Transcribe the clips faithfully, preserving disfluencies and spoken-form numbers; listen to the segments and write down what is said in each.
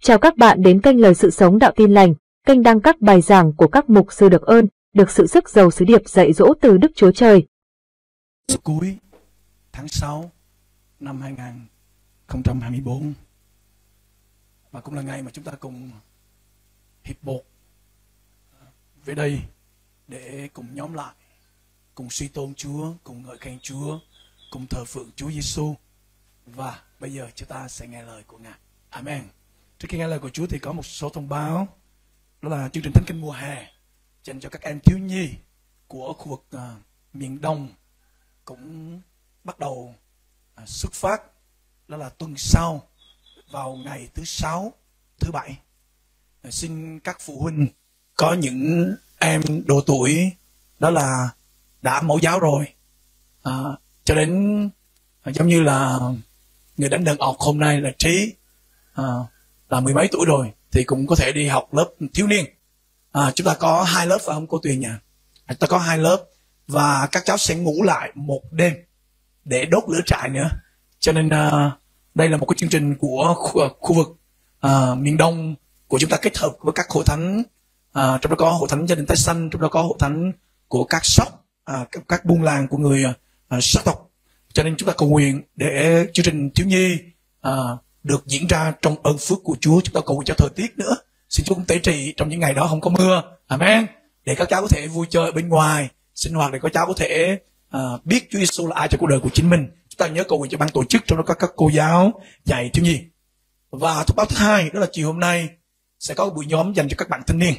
Chào các bạn đến kênh Lời Sự Sống Đạo Tin Lành, kênh đăng các bài giảng của các mục sư được ơn, được sự sức giàu sứ điệp dạy dỗ từ Đức Chúa Trời. Cuối tháng sáu năm hai nghìn không trăm hai mươi tư, và cũng là ngày mà chúng ta cùng hiệp một về đây để cùng nhóm lại, cùng suy tôn Chúa, cùng ngợi khen Chúa, cùng thờ phượng Chúa Giêsu. Và bây giờ chúng ta sẽ nghe lời của Ngài. Amen. Trước khi nghe lời của Chúa thì có một số thông báo. Đó là chương trình Thánh Kinh mùa hè dành cho các em thiếu nhi của khu vực uh, miền Đông cũng bắt đầu uh, xuất phát. Đó là tuần sau, vào ngày thứ sáu, thứ bảy. Uh, xin các phụ huynh có những em độ tuổi đó là đã mẫu giáo rồi, uh, cho đến uh, giống như là người đánh đàn ọt hôm nay là Trí, uh, là mười mấy tuổi rồi, thì cũng có thể đi học lớp thiếu niên. À, chúng ta có hai lớp phải không cô Tuyền nhỉ? À, chúng ta có hai lớp và các cháu sẽ ngủ lại một đêm để đốt lửa trại nữa. Cho nên uh, đây là một cái chương trình của khu, khu vực uh, miền Đông của chúng ta kết hợp với các hội thánh, uh, trong đó có hội thánh Gia Đình Tái Sanh, trong đó có hội thánh của các sóc, uh, các, các buôn làng của người uh, sắc tộc. Cho nên chúng ta cầu nguyện để chương trình thiếu nhi uh, được diễn ra trong ơn phước của Chúa. Chúng ta cầu nguyện cho thời tiết nữa. Xin Chúa cũng tế trị trong những ngày đó không có mưa. Amen. Để các cháu có thể vui chơi ở bên ngoài, sinh hoạt, để các cháu có thể uh, biết Chúa Giêsu là ai trong cuộc đời của chính mình. Chúng ta nhớ cầu nguyện cho ban tổ chức, trong đó có các cô giáo dạy thiếu nhi. Và thông báo thứ hai đó là chiều hôm nay sẽ có một buổi nhóm dành cho các bạn thanh niên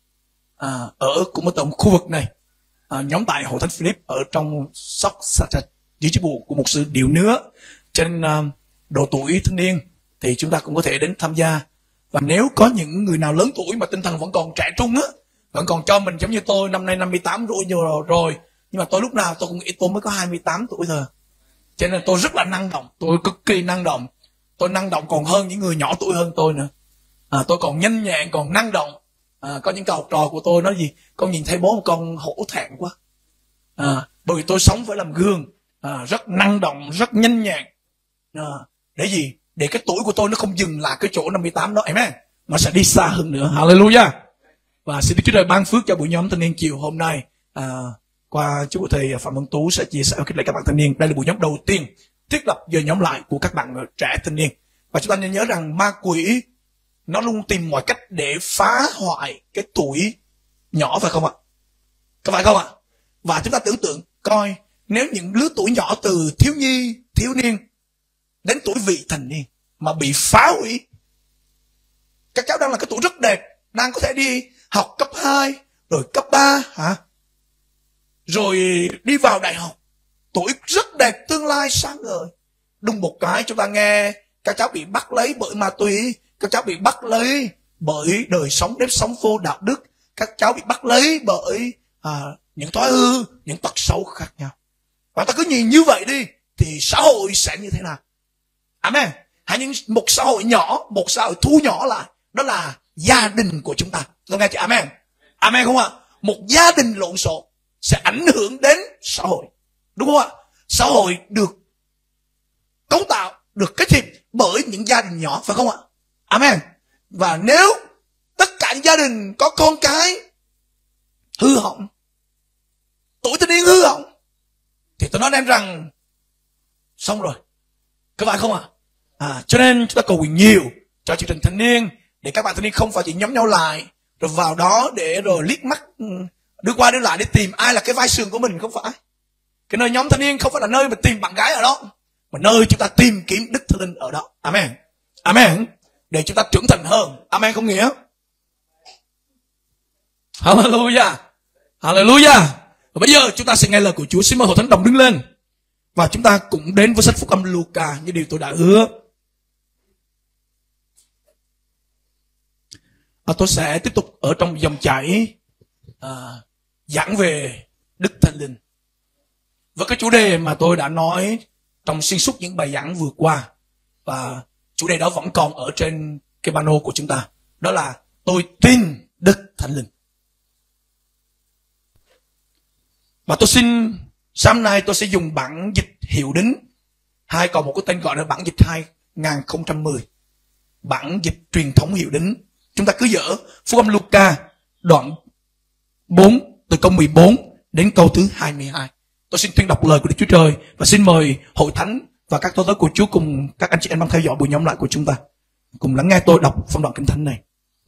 uh, ở cũng ở tổng khu vực này. Uh, nhóm tại hội thánh Philip ở trong sóc dưới chức vụ của một sư Điệu Nứa. Trên uh, độ tuổi thanh niên thì chúng ta cũng có thể đến tham gia. Và nếu có những người nào lớn tuổi mà tinh thần vẫn còn trẻ trung á, vẫn còn cho mình, giống như tôi năm nay năm mươi tám rồi, rồi nhưng mà tôi lúc nào tôi cũng nghĩ tôi mới có hai mươi tám tuổi thôi. Cho nên tôi rất là năng động, tôi cực kỳ năng động. Tôi năng động còn hơn những người nhỏ tuổi hơn tôi nữa. À, tôi còn nhanh nhẹn, còn năng động. À, có những cậu học trò của tôi nói gì, con nhìn thấy bố một con hổ thẹn quá. À, bởi vì tôi sống phải làm gương, à, rất năng động, rất nhanh nhẹn. À, để gì? Để cái tuổi của tôi nó không dừng lại cái chỗ năm mươi tám đó, amen, mà sẽ đi xa hơn nữa. Hallelujah. Và xin Đức Chúa Trời ban phước cho buổi nhóm thanh niên chiều hôm nay. À, qua chú thầy Phạm Văn Tú sẽ chia sẻ khích lệ các bạn thanh niên. Đây là buổi nhóm đầu tiên thiết lập giờ nhóm lại của các bạn trẻ thanh niên. Và chúng ta nên nhớ rằng ma quỷ nó luôn tìm mọi cách để phá hoại cái tuổi nhỏ, phải không ạ? Có phải không ạ? Và chúng ta tưởng tượng coi, nếu những lứa tuổi nhỏ từ thiếu nhi, thiếu niên đến tuổi vị thành niên mà bị phá hủy. Các cháu đang là cái tuổi rất đẹp, đang có thể đi học cấp hai, rồi cấp ba, hả? Rồi đi vào đại học. Tuổi rất đẹp, tương lai sáng ngời. Đùng một cái chúng ta nghe các cháu bị bắt lấy bởi ma túy, các cháu bị bắt lấy bởi đời sống nếp sống vô đạo đức, các cháu bị bắt lấy bởi à, những thói hư, những tật xấu khác nhau. Và ta cứ nhìn như vậy đi thì xã hội sẽ như thế nào? Amen. Hãy những một xã hội nhỏ, một xã hội thu nhỏ lại, đó là gia đình của chúng ta. Tôi nghe chị amen. Amen không ạ? Một gia đình lộn xộn sẽ ảnh hưởng đến xã hội. Đúng không ạ? Xã hội được cấu tạo, được kết hiệp bởi những gia đình nhỏ, phải không ạ? Amen. Và nếu tất cả những gia đình có con cái hư hỏng, tuổi thanh niên hư hỏng, thì tôi nói em rằng xong rồi. Có phải không ạ? À, cho nên chúng ta cầu nguyện nhiều cho chương trình thanh niên, để các bạn thanh niên không phải chỉ nhóm nhau lại rồi vào đó để rồi liếc mắt đưa qua đưa lại để tìm ai là cái vai sườn của mình. Không phải. Cái nơi nhóm thanh niên không phải là nơi mà tìm bạn gái ở đó, mà nơi chúng ta tìm kiếm Đức Thánh Linh ở đó. Amen. Amen. Để chúng ta trưởng thành hơn. Amen không nghĩa? Hallelujah. Hallelujah. Và bây giờ chúng ta sẽ nghe lời của Chúa. Xin mời hội thánh đồng đứng lên. Và chúng ta cũng đến với sách Phúc Âm Luca như điều tôi đã hứa. À, tôi sẽ tiếp tục ở trong dòng chảy à, giảng về Đức Thánh Linh, với cái chủ đề mà tôi đã nói trong xuyên suốt những bài giảng vừa qua. Và chủ đề đó vẫn còn ở trên cái pano của chúng ta. Đó là tôi tin Đức Thánh Linh. Và tôi xin sáng nay tôi sẽ dùng bản dịch hiệu đính, hay còn một cái tên gọi là bản dịch hai nghìn không trăm mười. bản dịch truyền thống hiệu đính. Chúng ta cứ dở Phúc âm Luca đoạn bốn từ câu mười bốn đến câu thứ hai mươi hai. Tôi xin tuyên đọc lời của Đức Chúa Trời và xin mời hội thánh và các tôi tớ của Chúa cùng các anh chị em đang theo dõi buổi nhóm lại của chúng ta cùng lắng nghe tôi đọc phong đoạn kinh thánh này.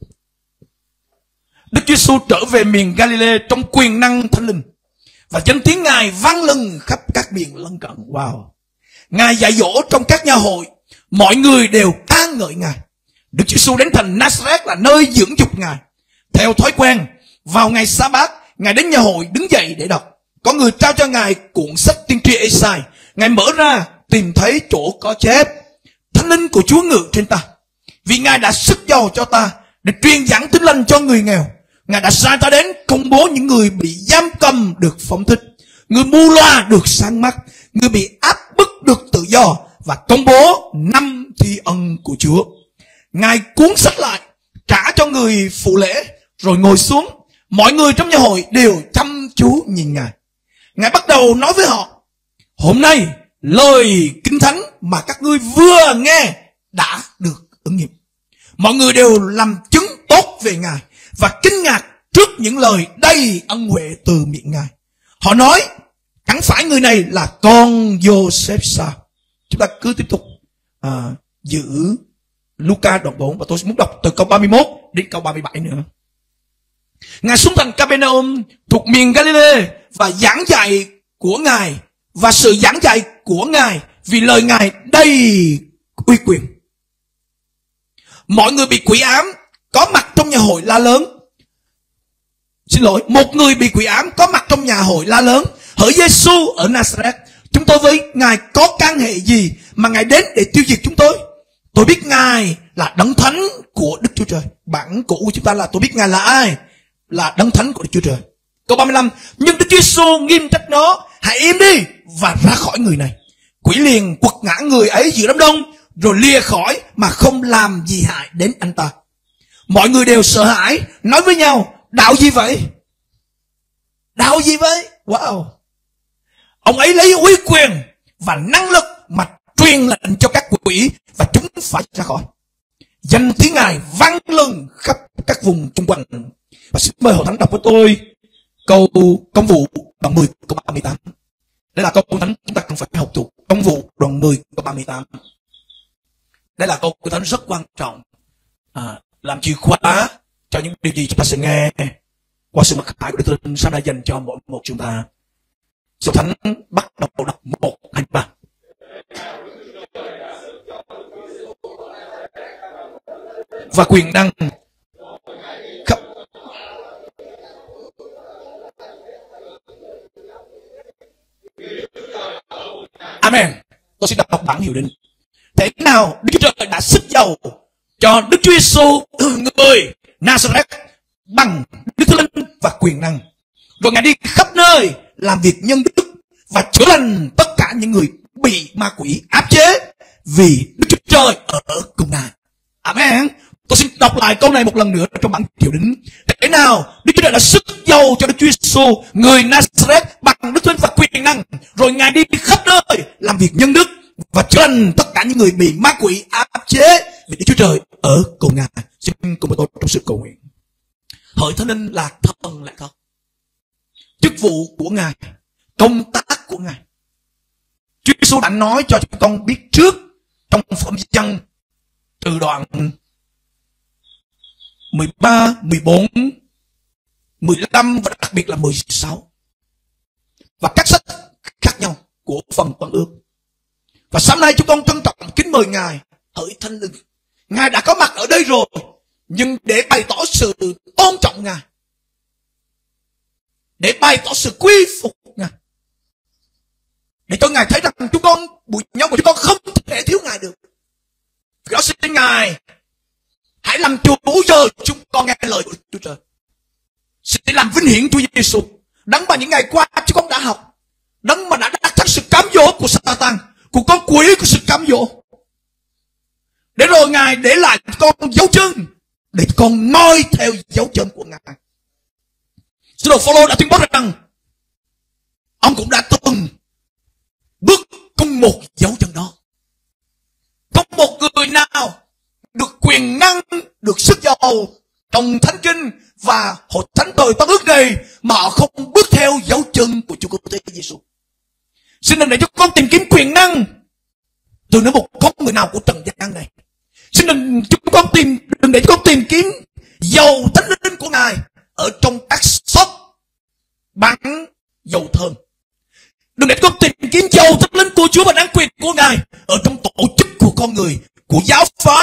Đức Chúa Giêsu trở về miền Galilee trong quyền năng Thánh Linh, và danh tiếng Ngài vang lừng khắp các miền lân cận. Wow! Ngài dạy dỗ trong các nhà hội, mọi người đều ca ngợi Ngài. Đức Chúa Giêsu đến thành Nazareth là nơi dưỡng dục Ngài. Theo thói quen, vào ngày Sa-bát, Ngài đến nhà hội đứng dậy để đọc. Có người trao cho Ngài cuốn sách tiên tri Ê-sai. Ngài mở ra tìm thấy chỗ có chép: Thánh Linh của Chúa ngự trên ta, vì Ngài đã sức giàu cho ta để truyền giảng tin lành cho người nghèo. Ngài đã sai ta đến công bố những người bị giam cầm được phóng thích, người mù loa được sáng mắt, người bị áp bức được tự do, và công bố năm thi ân của Chúa. Ngài cuốn sách lại, trả cho người phụ lễ, rồi ngồi xuống. Mọi người trong nhà hội đều chăm chú nhìn Ngài. Ngài bắt đầu nói với họ: hôm nay lời kinh thánh mà các ngươi vừa nghe đã được ứng nghiệm. Mọi người đều làm chứng tốt về Ngài và kinh ngạc trước những lời đầy ân huệ từ miệng Ngài. Họ nói: chẳng phải người này là con Joseph sao? Chúng ta cứ tiếp tục à, giữ Luca đoạn bốn, và tôi muốn đọc từ câu ba mươi mốt đến câu ba mươi bảy nữa. Ngài xuống thành Capernaum thuộc miền Galilee, và giảng dạy của Ngài và sự giảng dạy của Ngài vì lời Ngài đầy uy quyền. Mọi người bị quỷ ám có mặt trong nhà hội la lớn. Xin lỗi, một người bị quỷ ám có mặt trong nhà hội la lớn: hỡi Giêsu ở Nazareth, chúng tôi với Ngài có can hệ gì mà Ngài đến để tiêu diệt chúng tôi? Tôi biết Ngài là đấng thánh của Đức Chúa Trời. Bản cũ của chúng ta là tôi biết Ngài là ai? Là đấng thánh của Đức Chúa Trời. Câu ba mươi lăm: nhưng Đức Chúa Giêsu nghiêm trách nó: hãy im đi và ra khỏi người này. Quỷ liền quật ngã người ấy giữa đám đông, rồi lìa khỏi mà không làm gì hại đến anh ta. Mọi người đều sợ hãi, nói với nhau: đạo gì vậy? Đạo gì vậy? Wow! Ông ấy lấy uy quyền và năng lực mà truyền lệnh cho các quỷ, và chúng phải ra khỏi. Danh tiếng Ngài vang lừng khắp các vùng xung quanh. Và xin mời hội thánh đọc với tôi câu Công vụ đoạn mười câu ba mươi tám. Đây là câu thánh chúng ta cần phải học thuộc. Công vụ đoạn mười câu ba mươi tám. Đây là câu thánh rất quan trọng, à, làm chìa khóa cho những điều gì chúng ta sẽ nghe qua sự mặc khải của Đức Thánh Linh đã dành cho mỗi một chúng ta. Số thánh bắt đầu đọc một, hai, ba. Và quyền năng khắp Amen. Tôi xin đọc bản hiệu định. Thế nào Đức Chúa Trời đã sức giàu cho Đức Chúa Giêsu người Nazareth bằng Đức Thánh Linh và quyền năng, rồi Ngài đi khắp nơi làm việc nhân đức và chữa lành tất cả những người bị ma quỷ áp chế, vì Đức Chúa Trời ở cùng Ngài. Amen. Tôi xin đọc lại câu này một lần nữa trong bản hiệu đính. Thế nào Đức Chúa Trời đã sức giàu cho Đức Chúa Giêsu người Nazareth bằng Đức Thánh và quyền năng, rồi Ngài đi khắp nơi làm việc nhân đức và chữa lành tất cả những người bị ma quỷ áp chế, vì Đức Chúa Trời ở cùng Ngài. Xin cùng với tôi trong sự cầu nguyện. Hỡi Thánh Linh là thần lại không? Chức vụ của Ngài, công tác của Ngài, Chúa Giêsu đã nói cho chúng con biết trước trong Phẩm Dân từ đoạn mười ba, mười bốn, mười lăm và đặc biệt là mười sáu, và các sách khác nhau của phần Tân Ước. Và sáng nay chúng con trân trọng kính mời Ngài, hỡi Thánh Linh. Ngài đã có mặt ở đây rồi, nhưng để bày tỏ sự tôn trọng Ngài, để bày tỏ sự quy phục Ngài, để cho Ngài thấy rằng chúng con, buổi nhóm của chúng con không thể thiếu Ngài được. Vì đó xin Ngài hãy làm chủ giờ chúng con nghe lời của Chúa Trời. Xin làm vinh hiển Chúa Giêsu, đấng mà những ngày qua chúng con đã học, đấng mà đã đắc thắng sự cám dỗ của Satan, của con quỷ của sự cám dỗ, để rồi Ngài để lại con dấu chân để con noi theo dấu chân của Ngài. Sứ đồ Phao-lô đã tuyên bố rằng ông cũng đã từng bước cùng một dấu chân đó. Không một người nào được quyền năng, được sức giàu trong Thánh Kinh và hội thánh thời Tân Ước này mà họ không bước theo dấu chân của Chúa Cứu Thế Giêsu. Xin đừng để cho con tìm kiếm quyền năng từ nơi một con người nào của trần gian này. Xin đừng chúng con tìm đừng để cho con tìm kiếm dầu Thánh Linh của Ngài ở trong các shop bán dầu thơm. Đừng để con tìm kiếm dầu Thánh Linh của Chúa và đáng quyền của Ngài ở trong tổ chức của con người, của giáo phái.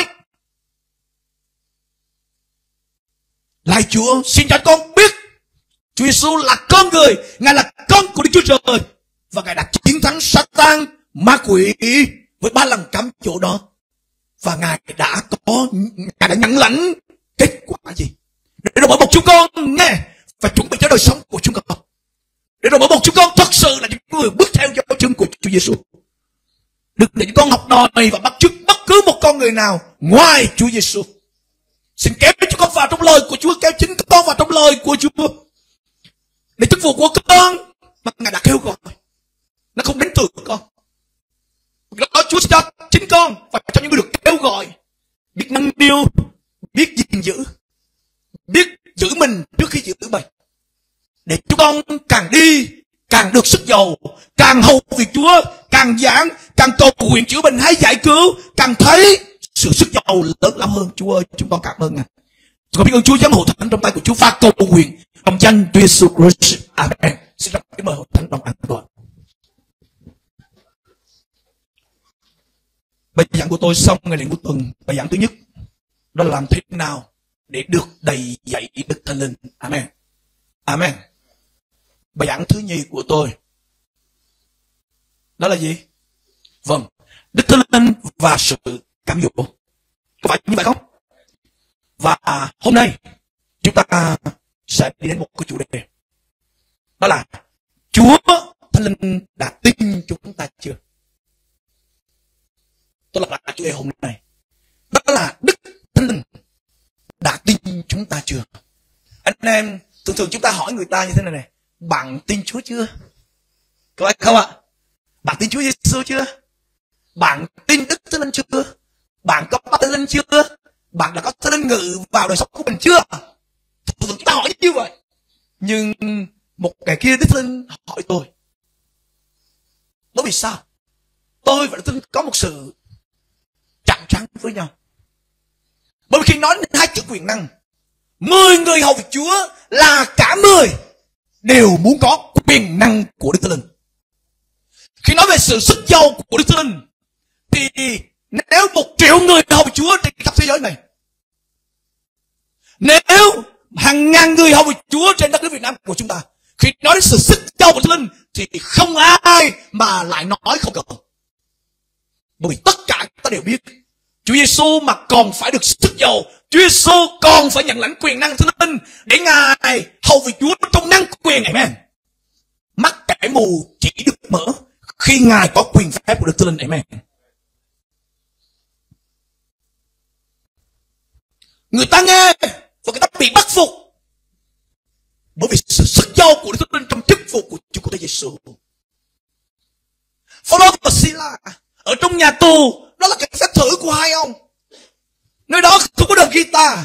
Lạy Chúa, xin cho con biết Chúa Giêsu là con người, Ngài là con của Đức Chúa Trời, và Ngài đã chiến thắng Satan, ma quỷ với ba lần cám dỗ đó. Và Ngài đã có Ngài đã nhận lãnh kết quả gì? Để rồi mỗi một chúng con nghe và chuẩn bị cho đời sống của chúng con. Để rồi mỗi một chúng con thật sự là những người bước theo dấu chân của Chúa Giêsu. Đừng để chúng con học đòi và bắt chước bất cứ một con người nào ngoài Chúa Giêsu. Xin kéo chúng con vào trong lời của Chúa, kéo chính con vào trong lời của Chúa. Để chức vụ của con mà Ngài đã kêu gọi nó không đến từ con. Đó Chúa sẽ cho chính con và cho những người được kêu gọi biết nâng niu, biết gìn giữ, biết giữ mình trước khi giữ mình. Để chúng con càng đi càng được sức giàu, càng hầu việc Chúa, càng giảng, càng cầu nguyện chữa bệnh hay giải cứu, càng thấy sự sức giàu lớn lao hơn. Chúa ơi, chúng con cảm ơn Ngài. Chúng con biết ơn Chúa giám hộ thánh trong tay của Chúa và cầu nguyện trong danh Chúa Giêsu Christ. Amen. Xin cảm ơn hộ thánh trong an toàn. Bài giảng của tôi xong ngày lễ cuối tuần. Bài giảng thứ nhất đó là làm thế nào để được đầy dạy Đức Thánh Linh. Amen. Amen. Bài giảng thứ nhì của tôi đó là gì? Vâng, Đức Thánh Linh và sự cám dỗ. Có phải như vậy không? Và hôm nay chúng ta sẽ đi đến một cái chủ đề, đó là Chúa Thánh Linh đã tin chúng ta chưa? Tôi lặp lại chủ đề hôm nay, đó là Đức Thánh Linh đã tin chúng ta chưa? Anh em thường thường chúng ta hỏi người ta như thế này này: bạn tin Chúa chưa? Có phải không ạ? Bạn tin Chúa Giêsu chưa? Bạn tin Đức Thánh Linh chưa? Bạn có Thánh Linh chưa? Bạn đã có Thánh Linh ngự vào đời sống của mình chưa? Thường thường chúng ta hỏi như vậy. Nhưng một ngày kia Đức Thánh Linh hỏi tôi. Bởi vì sao? Tôi và Đức Thánh Linh có một sự chạm trán với nhau. Bởi vì khi nói đến hai chữ quyền năng, mười người hầu việc Chúa là cả mười đều muốn có quyền năng của Đức Thánh Linh. Khi nói về sự sức giàu của Đức Thánh Linh, thì nếu một triệu người hầu việc Chúa trên khắp thế giới này, nếu hàng ngàn người hầu việc Chúa trên đất nước Việt Nam của chúng ta, khi nói đến sự sức giàu của Thánh Linh thì không ai mà lại nói không cần. Bởi vì tất cả ta đều biết Chúa Giêsu mà còn phải được sức giàu, Chúa Giêsu còn phải nhận lãnh quyền năng Thánh Linh để Ngài hầu việc Chúa trong năng quyền. Amen. Mắt kẻ mù chỉ được mở khi Ngài có quyền phép của Đức Thánh Linh. Amen. Người ta nghe và người ta bị bắt phục bởi vì sự sức giàu của Đức Thánh Linh trong chức vụ của Chúa Cứu Thế Giêsu. Phaolô và Sila ở trong nhà tù, đó là cái phép thử của hai ông. Nơi đó không có đờn guitar,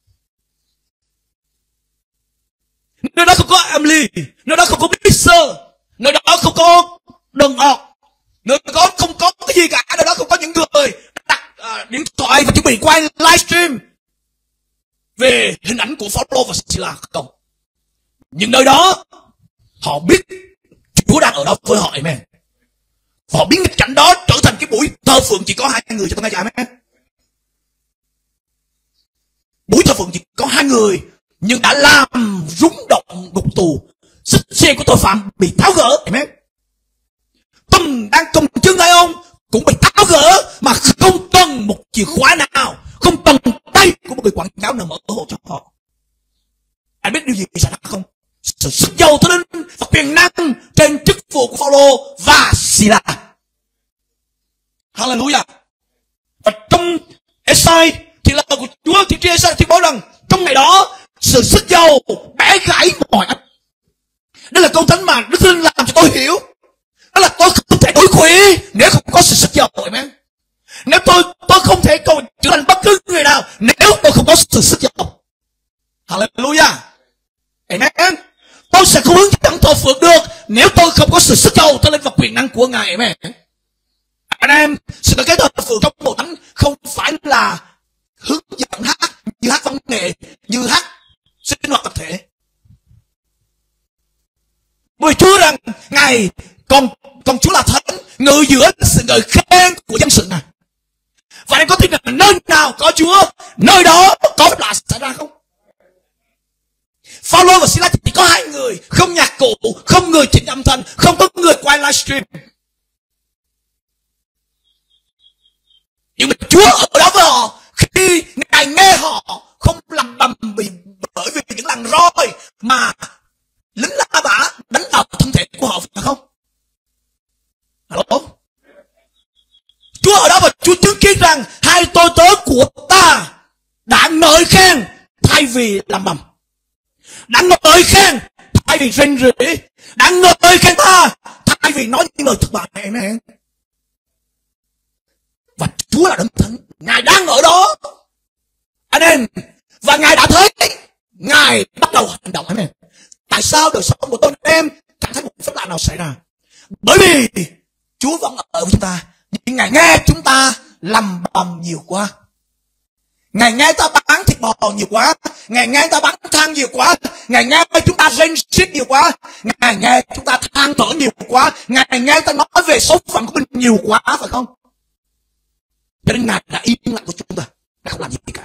nơi đó không có Emily, nơi đó không có mixer, nơi đó không có đờn ọt, nơi đó không có cái gì cả, nơi đó không có những người đặt uh, điện thoại và chuẩn bị quay livestream về hình ảnh của Phaolô và Sila không. Nhưng nơi đó họ biết Chúa đang ở đó với họ. Amen. Họ biến nghịch cảnh đó trở thành cái buổi thờ phượng chỉ có hai người. Cho tôi nghe cho amen. Buổi thờ phượng chỉ có hai người, nhưng đã làm rung động ngục tù, xích xe của tội phạm bị tháo gỡ. Amen. Tâm đang cầm chân hai ông cũng bị tháo gỡ mà không cần một chìa khóa nào, không cần tay của một người quảng cáo nào mở hộ cho họ. Anh biết điều gì xảy ra không? Sự sức giàu Thánh Linh và quyền năng trên chức vụ của Phaolô và Sila. Hallelujah. Và trong Ê-sai thì lời của Chúa thì trên Ê-sai thì báo rằng trong ngày đó sự sức giàu bẻ gãy mọi ách. Đây là câu thánh mà Đức Thánh Linh làm cho tôi hiểu. Đó là tôi không thể đuổi quỷ nếu không có sự sức giàu. Amen. Nếu tôi tôi không thể cầu trở thành bất cứ người nào sao nếu tôi không có sự sức giàu. Hallelujah. Amen. Tôi sẽ không hướng dẫn thờ phượng được nếu tôi không có sự sức giàu, tôi lên vào quyền năng của Ngài. Amen. Anh em, sự cái thờ phượng trong Hội Thánh không phải là hướng dẫn hát, như hát văn nghệ, như hát sinh hoạt tập thể. Bởi Chúa rằng Ngài còn còn Chúa là Thánh, ngự giữa sự ngợi khen của dân sự Ngài. Và em có tin là nơi nào có Chúa, nơi đó có phép lạ xảy ra không? Phaolô và Silas chỉ có hai người, không nhạc cụ, không người chỉnh âm thanh, không có người quay livestream. Nhưng mà Chúa ở đó với họ, khi Ngài nghe họ không lầm bầm bị bởi vì những làn roi mà lính La Mã đánh vào thân thể của họ, phải không? Hello? Chúa ở đó và Chúa chứng kiến rằng hai tôi tớ của ta đã ngợi khen thay vì làm bầm, đã ngợi khen thay vì rên rỉ, đã ngợi khen ta thay vì nói những lời thất bại. Amen. Và Chúa là Đấng Thánh, Ngài đang ở đó, anh em, và Ngài đã thấy, Ngài bắt đầu hành động. Amen. Tại sao đời sống của tôi em cảm thấy một phép lạ nào xảy ra? Bởi vì Chúa vẫn ở với chúng ta, nhưng Ngài nghe chúng ta lầm bầm nhiều quá. Ngài nghe ta bán thịt bò nhiều quá, Ngài nghe ta bán than nhiều quá, Ngài nghe chúng ta rên xiết nhiều quá, Ngài nghe chúng ta than thở nhiều quá, Ngài nghe ta nói về số phận của mình nhiều quá, phải không? Cho nên Ngài đã im lặng của chúng ta, Ngài không làm gì cả.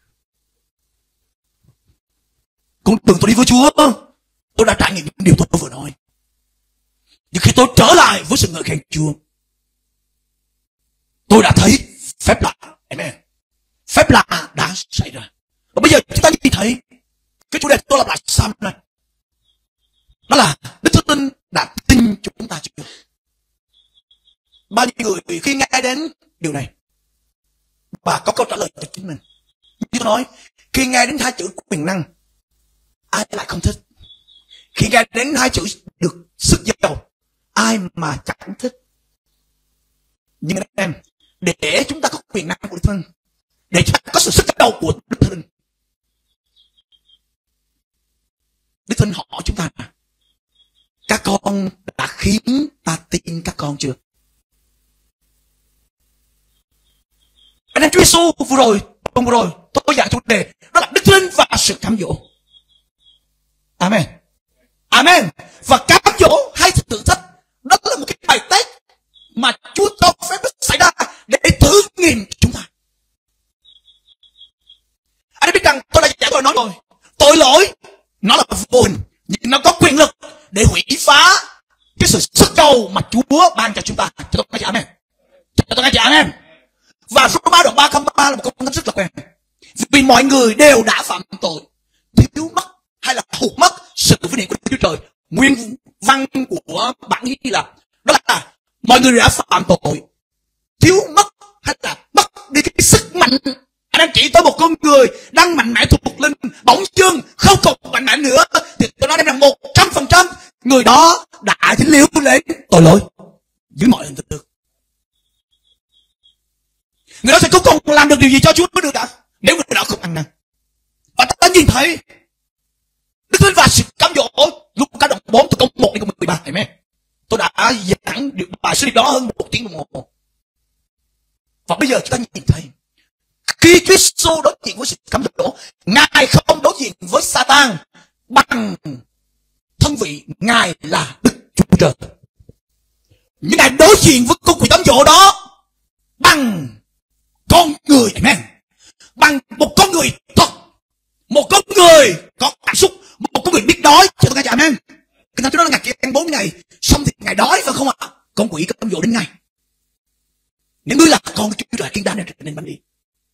Con đường tôi đi với Chúa, tôi đã trải nghiệm những điều tôi vừa nói. Nhưng khi tôi trở lại với sự ngợi khen Chúa, tôi đã thấy phép lạ. Amen. Phép lạ đã xảy ra. Và bây giờ chúng ta nhìn thấy cái chủ đề tôi làm lại sao này, đó là Đức Thánh Linh đã tin chúng ta chưa? Bao nhiêu người khi nghe đến điều này và có câu trả lời cho chính mình? Như tôi nói, khi nghe đến hai chữ quyền năng, ai lại không thích? Khi nghe đến hai chữ được sức giàu, ai mà chẳng thích? Nhưng anh em, để chúng ta có quyền năng của Đức Thánh Linh, để chúng ta có sự sức giàu của Đức Thánh Linh, Đức Thánh Linh hỏi chúng ta, các con đã khiến ta tin các con chưa? Anh em, Chúa Giêsu vừa rồi, tuần vừa rồi tôi giảng chủ đề đó là Đức Thánh Linh và sự cám dỗ. Amen. Amen. Và cám dỗ hay thử thách, đó là một cái bài test mà Chúa cho phép nó xảy ra để thử nghiệm chúng ta. Anh biết rằng tôi đã giảng rồi nói rồi, tội lỗi nó là vô hình, nhưng nó có quyền lực để hủy phá cái sự sức giàu mà Chúa ban cho chúng ta. Cho tôi nghe chị amen. Cho tôi nghe chị amen. Và Roma đoạn ba câu ba là một câu nói rất là quen. Vì mọi người đều đã phạm tội, thiếu mất hay là hụt mất sự vinh hiển của Chúa Trời. Nguyên văn của bản Hy Lạp đó là mọi người đã phạm tội, thiếu mất hay là mất đi cái sức mạnh. Anh em chỉ tới một con người đang mạnh mẽ thuộc linh, bỗng dưng không còn mạnh mẽ nữa, thì tôi nói đây là một trăm phần trăm người đó đã dính líu đến tội lỗi dưới mọi hình thức. Người đó sẽ không còn làm được điều gì cho Chúa mới được cả, nếu người đó không ăn năn. Và ta nhìn thấy Đức Thánh và sự cám dỗ. Lúc cả đoạn bốn từ câu một đến câu mười ba. Amen. Tôi đã giảng được bài sứ điệp đó hơn một tiếng đồng hồ. Và bây giờ chúng ta nhìn thấy khi Chúa Giêsu đối diện với sự cám dỗ, Ngài không đối diện với Satan bằng thân vị Ngài là Đức Chúa Trời, nhưng Ngài đối diện với con quỷ cám dỗ đó bằng con người. Amen. Bằng một con người thật, một con người có cảm xúc, một con người biết đói. Cho tôi nghe. Amen. Cái thằng đó là Ngài kia ăn bốn ngày, xong thì Ngài đói phải không ạ? À? Con quỷ cám dỗ đến Ngài, nếu ngươi là con Chúa Trời, kiên đan nên bắn đi.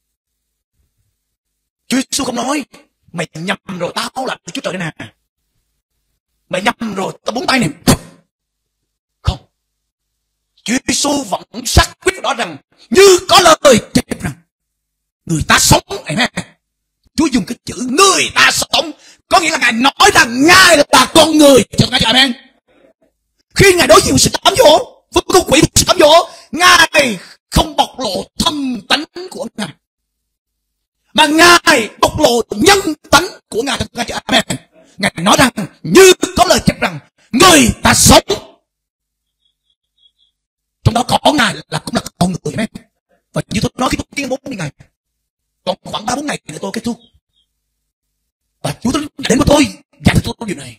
Chúa Giêsu không nói mày nhầm rồi, tao là Chúa Trời đây nè, mày nhầm rồi, tao búng tay này. Không, Chúa Giêsu vẫn xác quyết đó rằng như có lời chép rằng người ta sống. Amen. Chúa dùng cái chữ người ta sống, có nghĩa là Ngài nói rằng Ngài là con người. Cho Ngài. Amen. Khi Ngài đối diện sự cám dỗ với con quỷ, sự cám dỗ, Ngài không bộc lộ thân tánh của Ngài. mà Ngài bộc lộ nhân tánh của Ngài. Amen. Ngài nói rằng như có lời chép rằng người ta sống, trong đó có Ngài là cũng là con người. Amen. Và như tôi nói khi tôi kiến bốn mươi ngày, còn khoảng ba bốn ngày để tôi kết thúc, và Chúa đến với tôi dạy cho tôi điều này.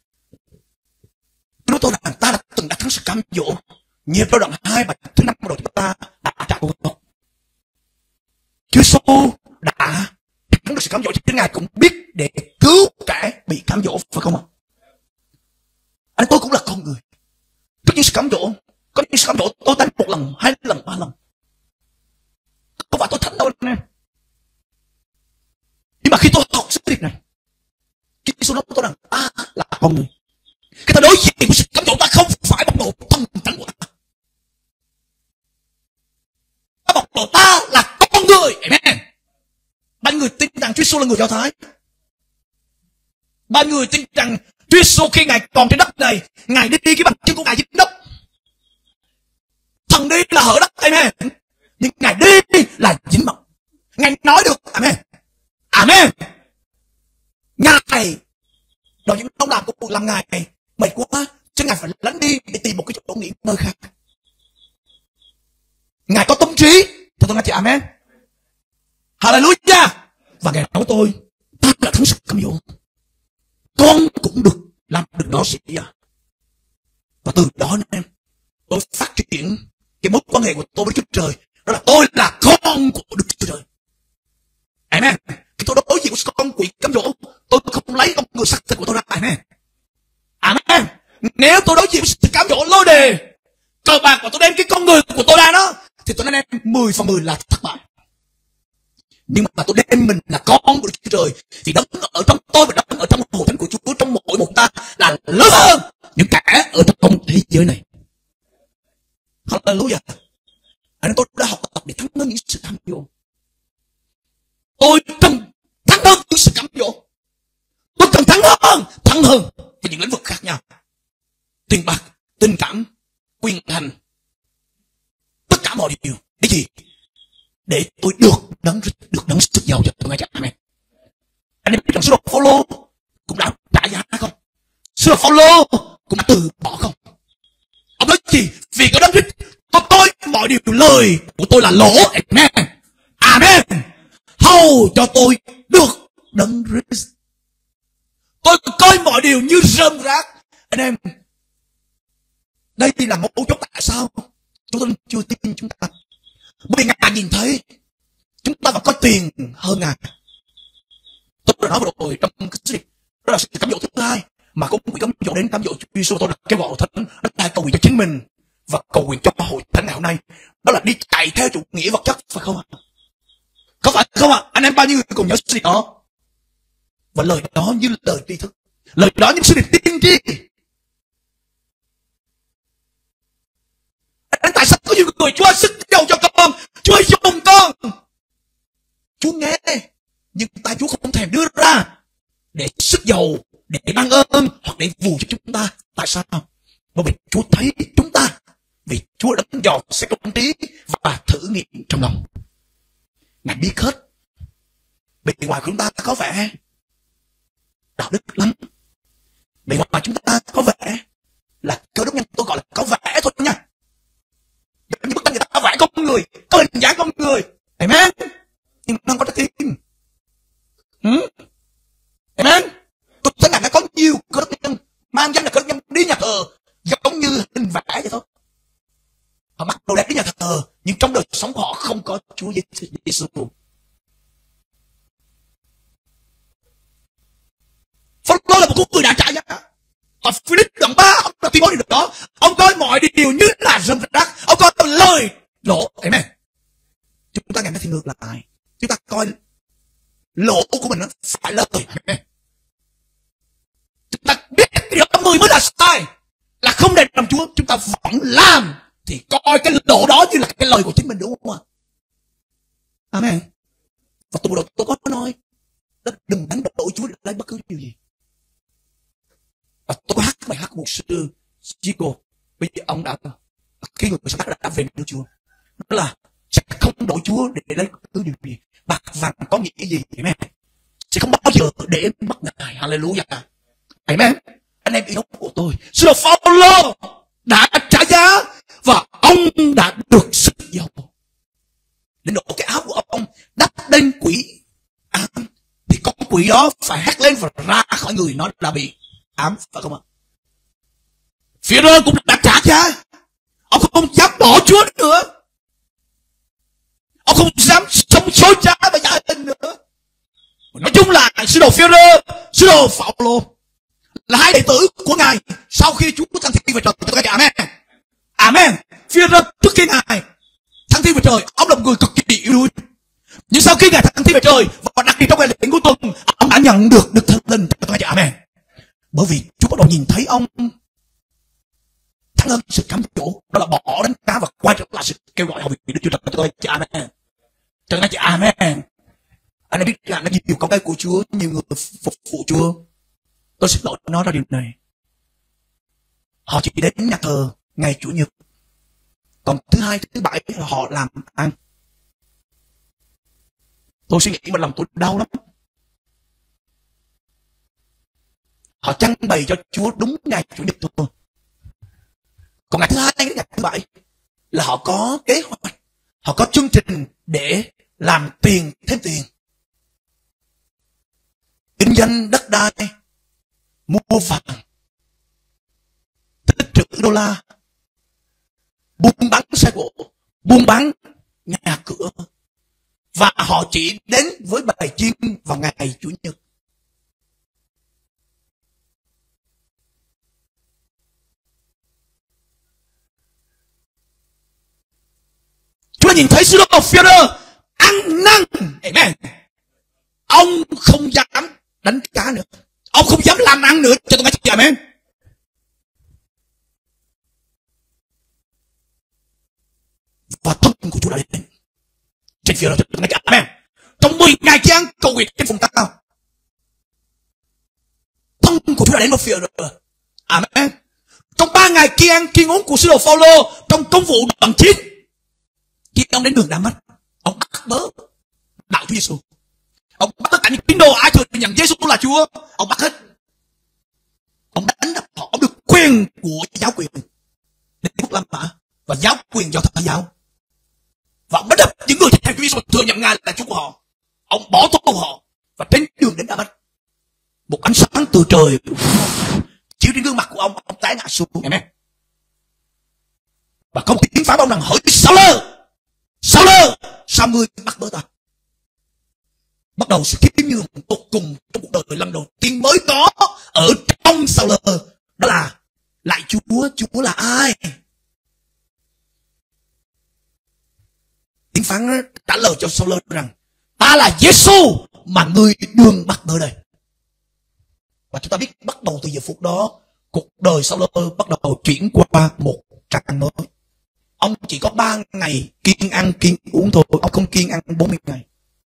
Chúa nói tôi rằng ta đã từng đã thắng sự cám dỗ. Nhịp đó đoạn hai và thứ năm rồi chúng ta đã trả cuộc không? Chúa Giêsu đã thắng được sự cám dỗ, chứ Ngài cũng biết để cứu kẻ bị cám dỗ, phải không ạ? Anh tôi cũng là con người, có những sự cám dỗ, có những sự cám dỗ tôi đánh một lần, hai lần, ba lần. Không phải tôi thánh đâu nè. Nhưng mà khi tôi học sứ điệp này, Chúa Giêsu nói với tôi rằng ta là con người. Khi ta đối diện với sự cám dỗ, ta không phải bộc lộ tâm tánh của ta. Ta bộc lộ ta là con người. Amen. Bao người tin rằng Chúa Giêsu là người Do Thái. Bao người tin rằng Chúa Giêsu khi Ngài còn trên đất này, Ngài đi đi cái bằng chân của Ngài dính đất. Thần đi là hở đất. Amen. Nhưng Ngài đi là dính mật. Ngài nói được. Amen. Amen. Ngài rồi những ông làm của làm Ngài mệt quá, chứ Ngài phải lánh đi để tìm một cái chỗ nghỉ ngơi khác. Ngài có tâm trí. Cho tôi nghe chị amen. Hallelujah. Và Ngài nói tôi, ta đã thắng sự cám dỗ, con cũng được làm được đó sĩ à. Và từ đó anh em, tôi phát triển cái mối quan hệ của tôi với Chúa Trời, đó là tôi là con của Đức Chúa Trời. Amen. Khi tôi đối diện với con quỷ cám dỗ, tôi không lấy con người xác thịt của tôi ra. Amen. Amen. Nếu tôi đối diện với sự cám dỗ lôi đề cờ bạc và tôi đem cái con người của tôi ra đó, thì tôi nói em mười phần mười là thất bại. Nhưng mà tôi đem mình là con của Đức Chúa Trời, thì đấng ở trong tôi và đấng ở trong hội thánh của Chúa, trong mỗi một ta là lớn hơn những kẻ ở trong thế giới này. Hallelujah. Anh tôi đã học tập để thắng hơn những sự cám dỗ. Tôi cần thắng hơn những sự cám dỗ. Tôi cần thắng hơn, thắng hơn về những lĩnh vực khác nhau. Tiền bạc, tình cảm, quyền hành, tất cả mọi điều. Để gì? Để tôi được đấng được đấng sức giàu cho tôi ngay chắc. Amen. Anh em biết rằng sứ đồ Phaolô cũng đã trả giá không? Sứ đồ Phaolô cũng đã từ bỏ không? Ông nói gì? Vì có đấng Christ tôi tôi mọi điều lời của tôi là lỗ. Amen. Amen. Hầu cho tôi được đấng Christ. Tôi coi mọi điều như rơm rác. Anh em, đây là mấu chốt tại sao chúng tôi chưa tin chúng ta. Bởi vì Ngài nhìn thấy chúng ta vẫn có tiền hơn Ngài. Tôi đã nói vừa rồi trong cái sứ điệp, đó là sự cám dỗ thứ hai mà cũng bị cám dỗ đến cám dỗ Chúa Giêsu. Tôi đã kêu gọi thánh đất đai cầu nguyện cho chính mình và cầu nguyện cho hội thánh ngày hôm nay, đó là đi chạy theo chủ nghĩa vật chất, phải không ạ? Có phải không ạ? Anh em bao nhiêu người cùng nhớ sứ điệp đó? Và lời đó như lời tri thức, lời đó như sứ điệp tiên tri. Anh tại sao có nhiều người Chúa sức giàu cho con, Chúa dùng con, Chúa nghe, nhưng tay Chúa không thèm đưa ra để sức giàu, để ban ơn hoặc để vù cho chúng ta. Tại sao? Bởi vì Chúa thấy chúng ta, vì Chúa đã dò xét tâm trí và thử nghiệm trong lòng. Ngài biết hết. Bề ngoài của chúng ta có vẻ đạo đức lắm, bề ngoài chúng ta có vẻ là cơ đốc nhân, tôi gọi là có vẻ thôi nha. Những bức tranh người ta vẽ con người, có hình dáng con người. Amen. Nhưng nó không có trái tim. Hmm? Amen. Tôi thấy rằng đã có nhiều cơ đốc nhân mang danh là cơ đốc nhân đi nhà thờ giống như hình vẽ vậy thôi. Họ mặc đồ đẹp đi nhà thờ, nhưng trong đời sống họ không có Chúa Giêsu. Phaolô là một người đã trả giá. Ở Philip đoạn ba, ông đã tuyên bố điều đó. Ông coi mọi điều như là rơm rác. Ông coi lời lỗ. Amen. Chúng ta ngày nay thì ngược lại. Chúng ta coi lỗ của mình nó phải lời. Amen. Chúng ta biết điều đó mười mới là sai, là không để làm Chúa, chúng ta vẫn làm, thì coi cái lỗ đó như là cái lời của chính mình, đúng không ạ? Amen. Và tôi tôi có nói, đừng đánh đổi Chúa để lấy bất cứ điều gì. Và tôi có hát bài hát của một sư Chico, bây giờ ông đã khi người sáng tác đã về nước Chúa, đó là sẽ không đổi Chúa để lấy bất cứ điều gì, bạc vàng có nghĩa gì? Amen. Sẽ không bao giờ để em mất Ngài. Hallelujah. Amen. Anh em yêu của tôi, sứ đồ Phaolô đã trả giá và ông đã được sức giàu đến độ cái áo của ông đắp lên quỷ ám, thì con quỷ đó phải hét lên và ra khỏi người nó đã bị ám, phải không ạ? Phêrô cũng đã trả giá, ông không dám bỏ Chúa nữa, ông không dám sống xối trá và giả hình nữa. Nói chung là sứ đồ Phêrô, sứ đồ Phaolô là hai đệ tử của Ngài sau khi Chúa thăng thiên về trời. Tôi nói amen. Amen. Phêrô trước khi Ngài thăng thiên về trời, ông là một người cực kỳ yếu đuối. Nhưng sau khi Ngài thăng thiên về trời và đặc biệt trong ngày lễ cuối tuần, ông đã nhận được Đức Thánh Linh. Tôi nói amen. Bởi vì Chúa bắt đầu nhìn thấy ông thắng hơn sự cám dỗ, đó là bỏ đánh cá và quay trở lại sự kêu gọi hầu việc Đức Chúa Trời. Tôi nói amen. Tôi nói amen. Anh đã biết rằng nó nhiều con cái của Chúa, nhiều người phục vụ Chúa. Tôi xin lỗi nói ra điều này. Họ chỉ đến nhà thờ ngày Chủ nhật, còn thứ hai, thứ bảy là họ làm ăn. Tôi suy nghĩ mà lòng tôi đau lắm. Họ trưng bày cho Chúa đúng ngày Chủ nhật thôi. Còn ngày thứ hai đến ngày thứ bảy là họ có kế hoạch, họ có chương trình để làm tiền thêm tiền, kinh doanh đất đai, mua vàng, tích trữ đô la, buôn bán xe cộ, buôn bán nhà cửa, và họ chỉ đến với bài chiên vào ngày Chủ nhật. Chúa nhìn thấy sứ đồ Phêrô ăn năn, amen. Ông không dám đánh cá nữa, ông không dám làm ăn nữa, cho tôi nghe chị amen. Và thân của Chúa đã đến trên Phêrô, cho tôi nghe chị amen. Trong mười ngày kia ăn cầu nguyện trên vùng cao, thân của Chúa đã đến với Phêrô, amen. Trong ba ngày kia ăn kiêng uống của sứ đồ Phaolô trong công vụ đoạn chín, khi ông đến đường Đa Mách, ông bắt bớ đạo Chúa Giêsu, ông bắt tất cả những tín đồ ai thừa nhận Giêsu là Chúa, ông bắt hết, ông đánh đập họ, ông được quyền của giáo quyền đến quốc lâm mã và giáo quyền do Thánh giáo, và ông đánh đập những người theo Chúa Giêsu thừa nhận Ngài là Chúa của họ. Ông bỏ tù họ và trên đường đến Đa Mách, một ánh sáng từ trời chiếu trên gương mặt của ông, ông tái ngã xuống, amen. Và không tiếng phán ông rằng hỏi Sao-lơ, Sao-lơ, sao ngươi bắt bớ ta? Bắt đầu sự khiếp như một tột cùng trong cuộc đời lần đầu tiên mới có ở trong Sao-lơ, đó là lại Chúa, Chúa là ai? Tiếng phán trả lời cho Sao-lơ rằng ta là Giêsu mà ngươi đương bắt bớ đây. Và chúng ta biết bắt đầu từ giờ phút đó, cuộc đời Sao-lơ bắt đầu chuyển qua một trang mới. Ông chỉ có ba ngày kiêng ăn kiêng uống thôi, ông không kiêng ăn bốn mươi ngày.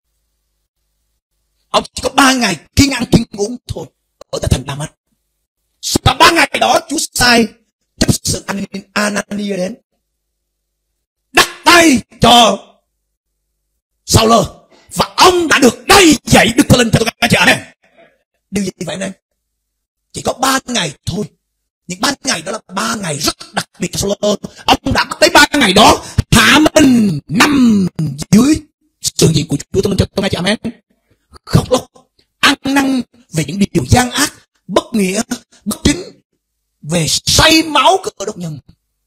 Ông chỉ có ba ngày kiêng ăn kiêng uống thôi ở tại thành Đa Mách. Và ba ngày đó Chúa sai chấp sự Anania đến đặt tay cho Sao-lơ và ông đã được đầy dạy Đức Thánh Linh. Cho tôi các chị amen. Điều gì vậy nên chỉ có ba ngày thôi, những ba ngày đó là ba ngày rất đặc biệt cho Sao-lơ. Ông đã bắt tới ba ngày đó hạ mình nằm dưới sự diện của Chúa. Tôi cho tôi nghe chị amen. Khóc lóc, ăn năn về những điều gian ác, bất nghĩa, bất chính, về say máu cơ đốc nhân.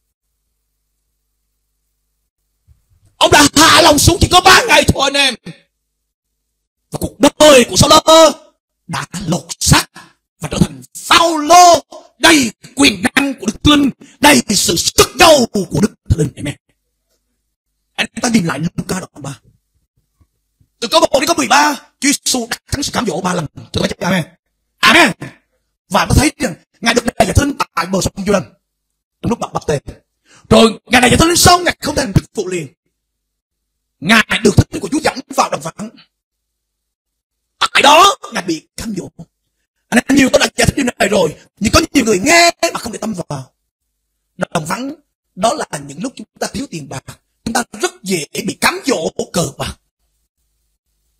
Ông đã hạ lòng xuống chỉ có ba ngày thôi anh em. Và cuộc đời của Sao-lơ đã lột xác và trở thành Phaolô đầy quyền năng của Đức Thánh Linh, đầy sự sức giàu của Đức Thánh Linh. Amen. Anh ta nhìn lại Luca đoạn ba, từ câu một đến câu mười ba, Chúa Giêsu đặt thắng sự cám dỗ ba lần. Cho tôi chắc amen. Amen. Và tôi thấy rằng Ngài được đầy giải Thánh Linh tại bờ sông Giô-đanh trong lúc baptêm tê. Rồi Ngài đầy giải Thánh Linh xong, Ngài không thể thức phụ liền. Ngài được Thánh Linh của Chúa dẫn vào đồng vắng. Tại đó Ngài bị cám dỗ. Anh em nhiều tôi đã giải thích điều này rồi, nhưng có nhiều người nghe mà không để tâm vào. Đồng vắng đó là những lúc chúng ta thiếu tiền bạc, chúng ta rất dễ bị cám dỗ cờ bạc.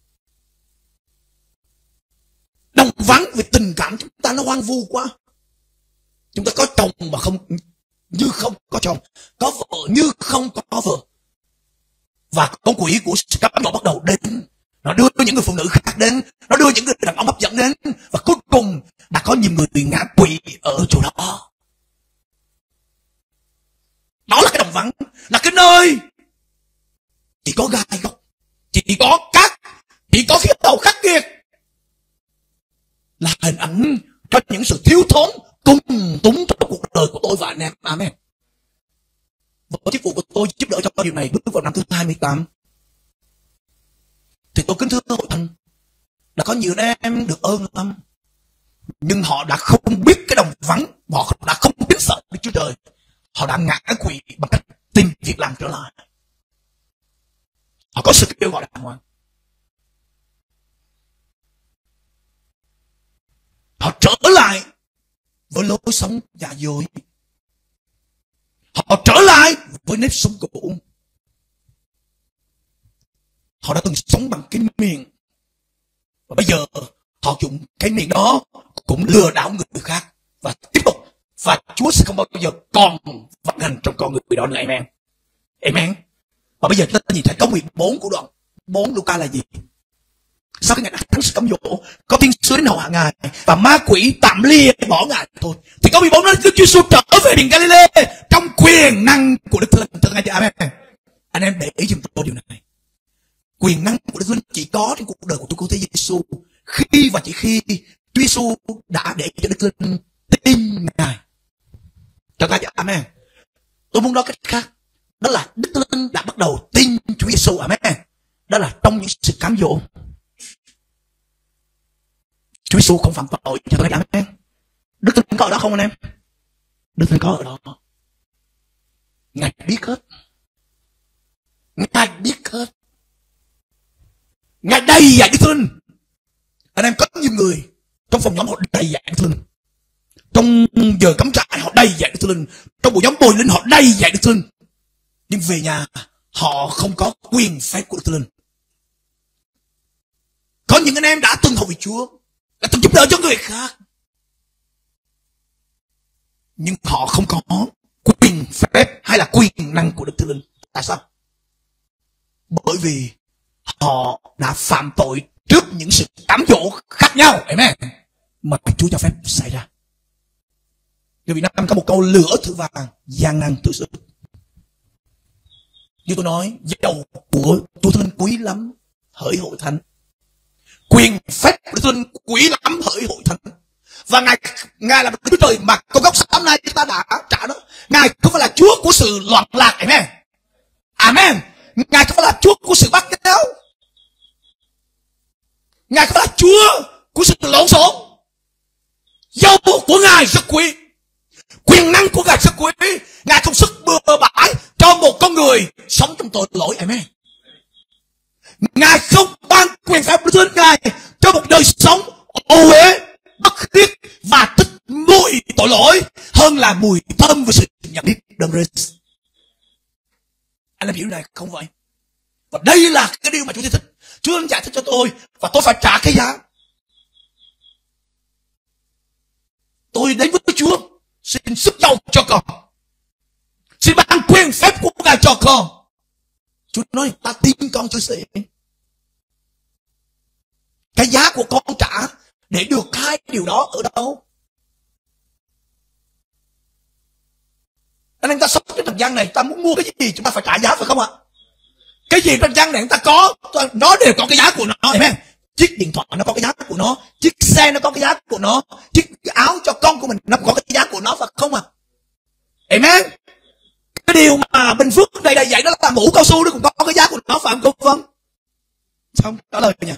vắng vì tình cảm chúng ta nó hoang vu quá. Chúng ta có chồng mà không như không có chồng, có vợ như không có vợ. Và con quỷ của sự cám dỗ bắt đầu đến. Nó đưa những người phụ nữ khác đến, nó đưa những người đàn ông hấp dẫn đến, và cuối cùng đã có nhiều người bị ngã quỵ ở chỗ đó. Đó là cái đồng vắng, là cái nơi chỉ có gai góc, chỉ có cát, chỉ có khí hậu khắc nghiệt, là hình ảnh cho những sự thiếu thốn cùng túng trong cuộc đời của tôi và anh em. Amen. Và chức vụ của tôi giúp đỡ cho điều này bước vào năm thứ hai mươi tám. Thì tôi kính thưa hội thánh, đã có nhiều anh em được ơn lắm, nhưng họ đã không biết cái đồng vắng, họ đã không biết sợ Đức Chúa Trời, họ đã ngã quỵ bằng cách tìm việc làm trở lại. Họ có sự kêu gọi đàng hoàng, họ trở lại với lối sống giả dối, họ trở lại với nếp sống cũ. Họ đã từng sống bằng cái miệng, và bây giờ họ dùng cái miệng đó cũng lừa đảo người khác và tiếp tục, và Chúa sẽ không bao giờ còn vận hành trong con người đó nữa. Amen. Amen. Và bây giờ chúng ta nhìn thấy câu mười bốn của đoạn bốn Luca là gì? Sau khi Ngài đã thắng sự cám dỗ, có thiên sứ đến hầu hạ Ngài và ma quỷ tạm lìa bỏ Ngài thôi. Thì câu mười bốn nói Đức Chúa Giêsu trở về biển Galilee trong quyền năng của Đức Thánh Linh. Thưa anh chị, amen. Anh em để ý giùm tôi điều này. Quyền năng của Đức Thánh Linh chỉ có trong cuộc đời của Chúa Cứu Thế Giêsu khi và chỉ khi Chúa Giêsu đã để cho Đức Thánh Linh tin Ngài. Thưa anh chị, amen. Tôi muốn nói cách khác, đó là Đức Thánh Linh đã bắt đầu tin Chúa Giêsu. Amen. Đó là trong những sự cám dỗ. Chúa Giêsu không phạm tội, cho tôi cảm ơn. Đức Thánh Linh có ở đó không anh em? Đức Thánh Linh có ở đó. Ngài biết hết. Ngài biết hết. Ngài đầy dạy Đức Thánh Linh. Anh em có nhiều người trong phòng nhóm họ đầy dạy Đức Thánh Linh. Trong giờ cắm trại họ đầy dạy Đức Thánh Linh. Trong buổi nhóm bồi linh họ đầy dạy Đức Thánh Linh. Nhưng về nhà họ không có quyền phép của Đức Thánh Linh. Có những anh em đã từng hầu việc Chúa, đã từng giúp đỡ cho người khác, nhưng họ không có quyền phép hay là quyền năng của Đức Thánh Linh. Tại sao? Bởi vì họ đã phạm tội trước những sự cám dỗ khác nhau. Amen. Mà Chúa cho phép xảy ra. Người Việt Nam có một câu lửa thử vàng, gian nan thử sức. Như tôi nói, dầu của Chúa Thánh Linh quý lắm, hỡi hội thánh. Quyền phép của Đức Thánh Linh quý lắm, hỡi hội thánh. Và Ngài, Ngài là Đức Chúa Trời mà con gốc sáng nay chúng ta đã trả đó. Ngài không phải là Chúa của sự loạn lạc. Amen. Amen. Ngài không phải là Chúa của sự bắt nháo. Ngài không phải là Chúa của sự lộn xộn. Dầu của Ngài rất quý, quyền năng của Ngài rất quý. Ngài không sức bừa bãi cho một con người sống trong tội lỗi. Amen. Ngài không ban quyền phép của Đức Ngài cho một đời sống ô uế, bất khiết và tích mùi tội lỗi hơn là mùi thơm và sự nhận biết đấng Christ. Anh em hiểu này không vậy? Và đây là cái điều mà Chúa thích. Chúa giải thích cho tôi và tôi phải trả cái giá. Tôi đến với Chúa, xin sức giàu cho con, xin ban quyền phép của Ngài cho con. Chúa nói ta tin con cho sẽ. Cái giá của con trả để được hai điều đó ở đâu? Anh em ta sống trên trần gian này, ta muốn mua cái gì chúng ta phải trả giá, phải không ạ? Cái gì trần gian này chúng ta có, nó đều có cái giá của nó. Amen. Chiếc điện thoại nó có cái giá của nó, chiếc xe nó có cái giá của nó, chiếc áo cho con của mình nó có cái giá của nó, phải không ạ? Amen. Cái điều mà Bình Phước này đây dạy đó là mũ cao su nó cũng có cái giá của nó, phải không? Vâng. Xong trả lời nha.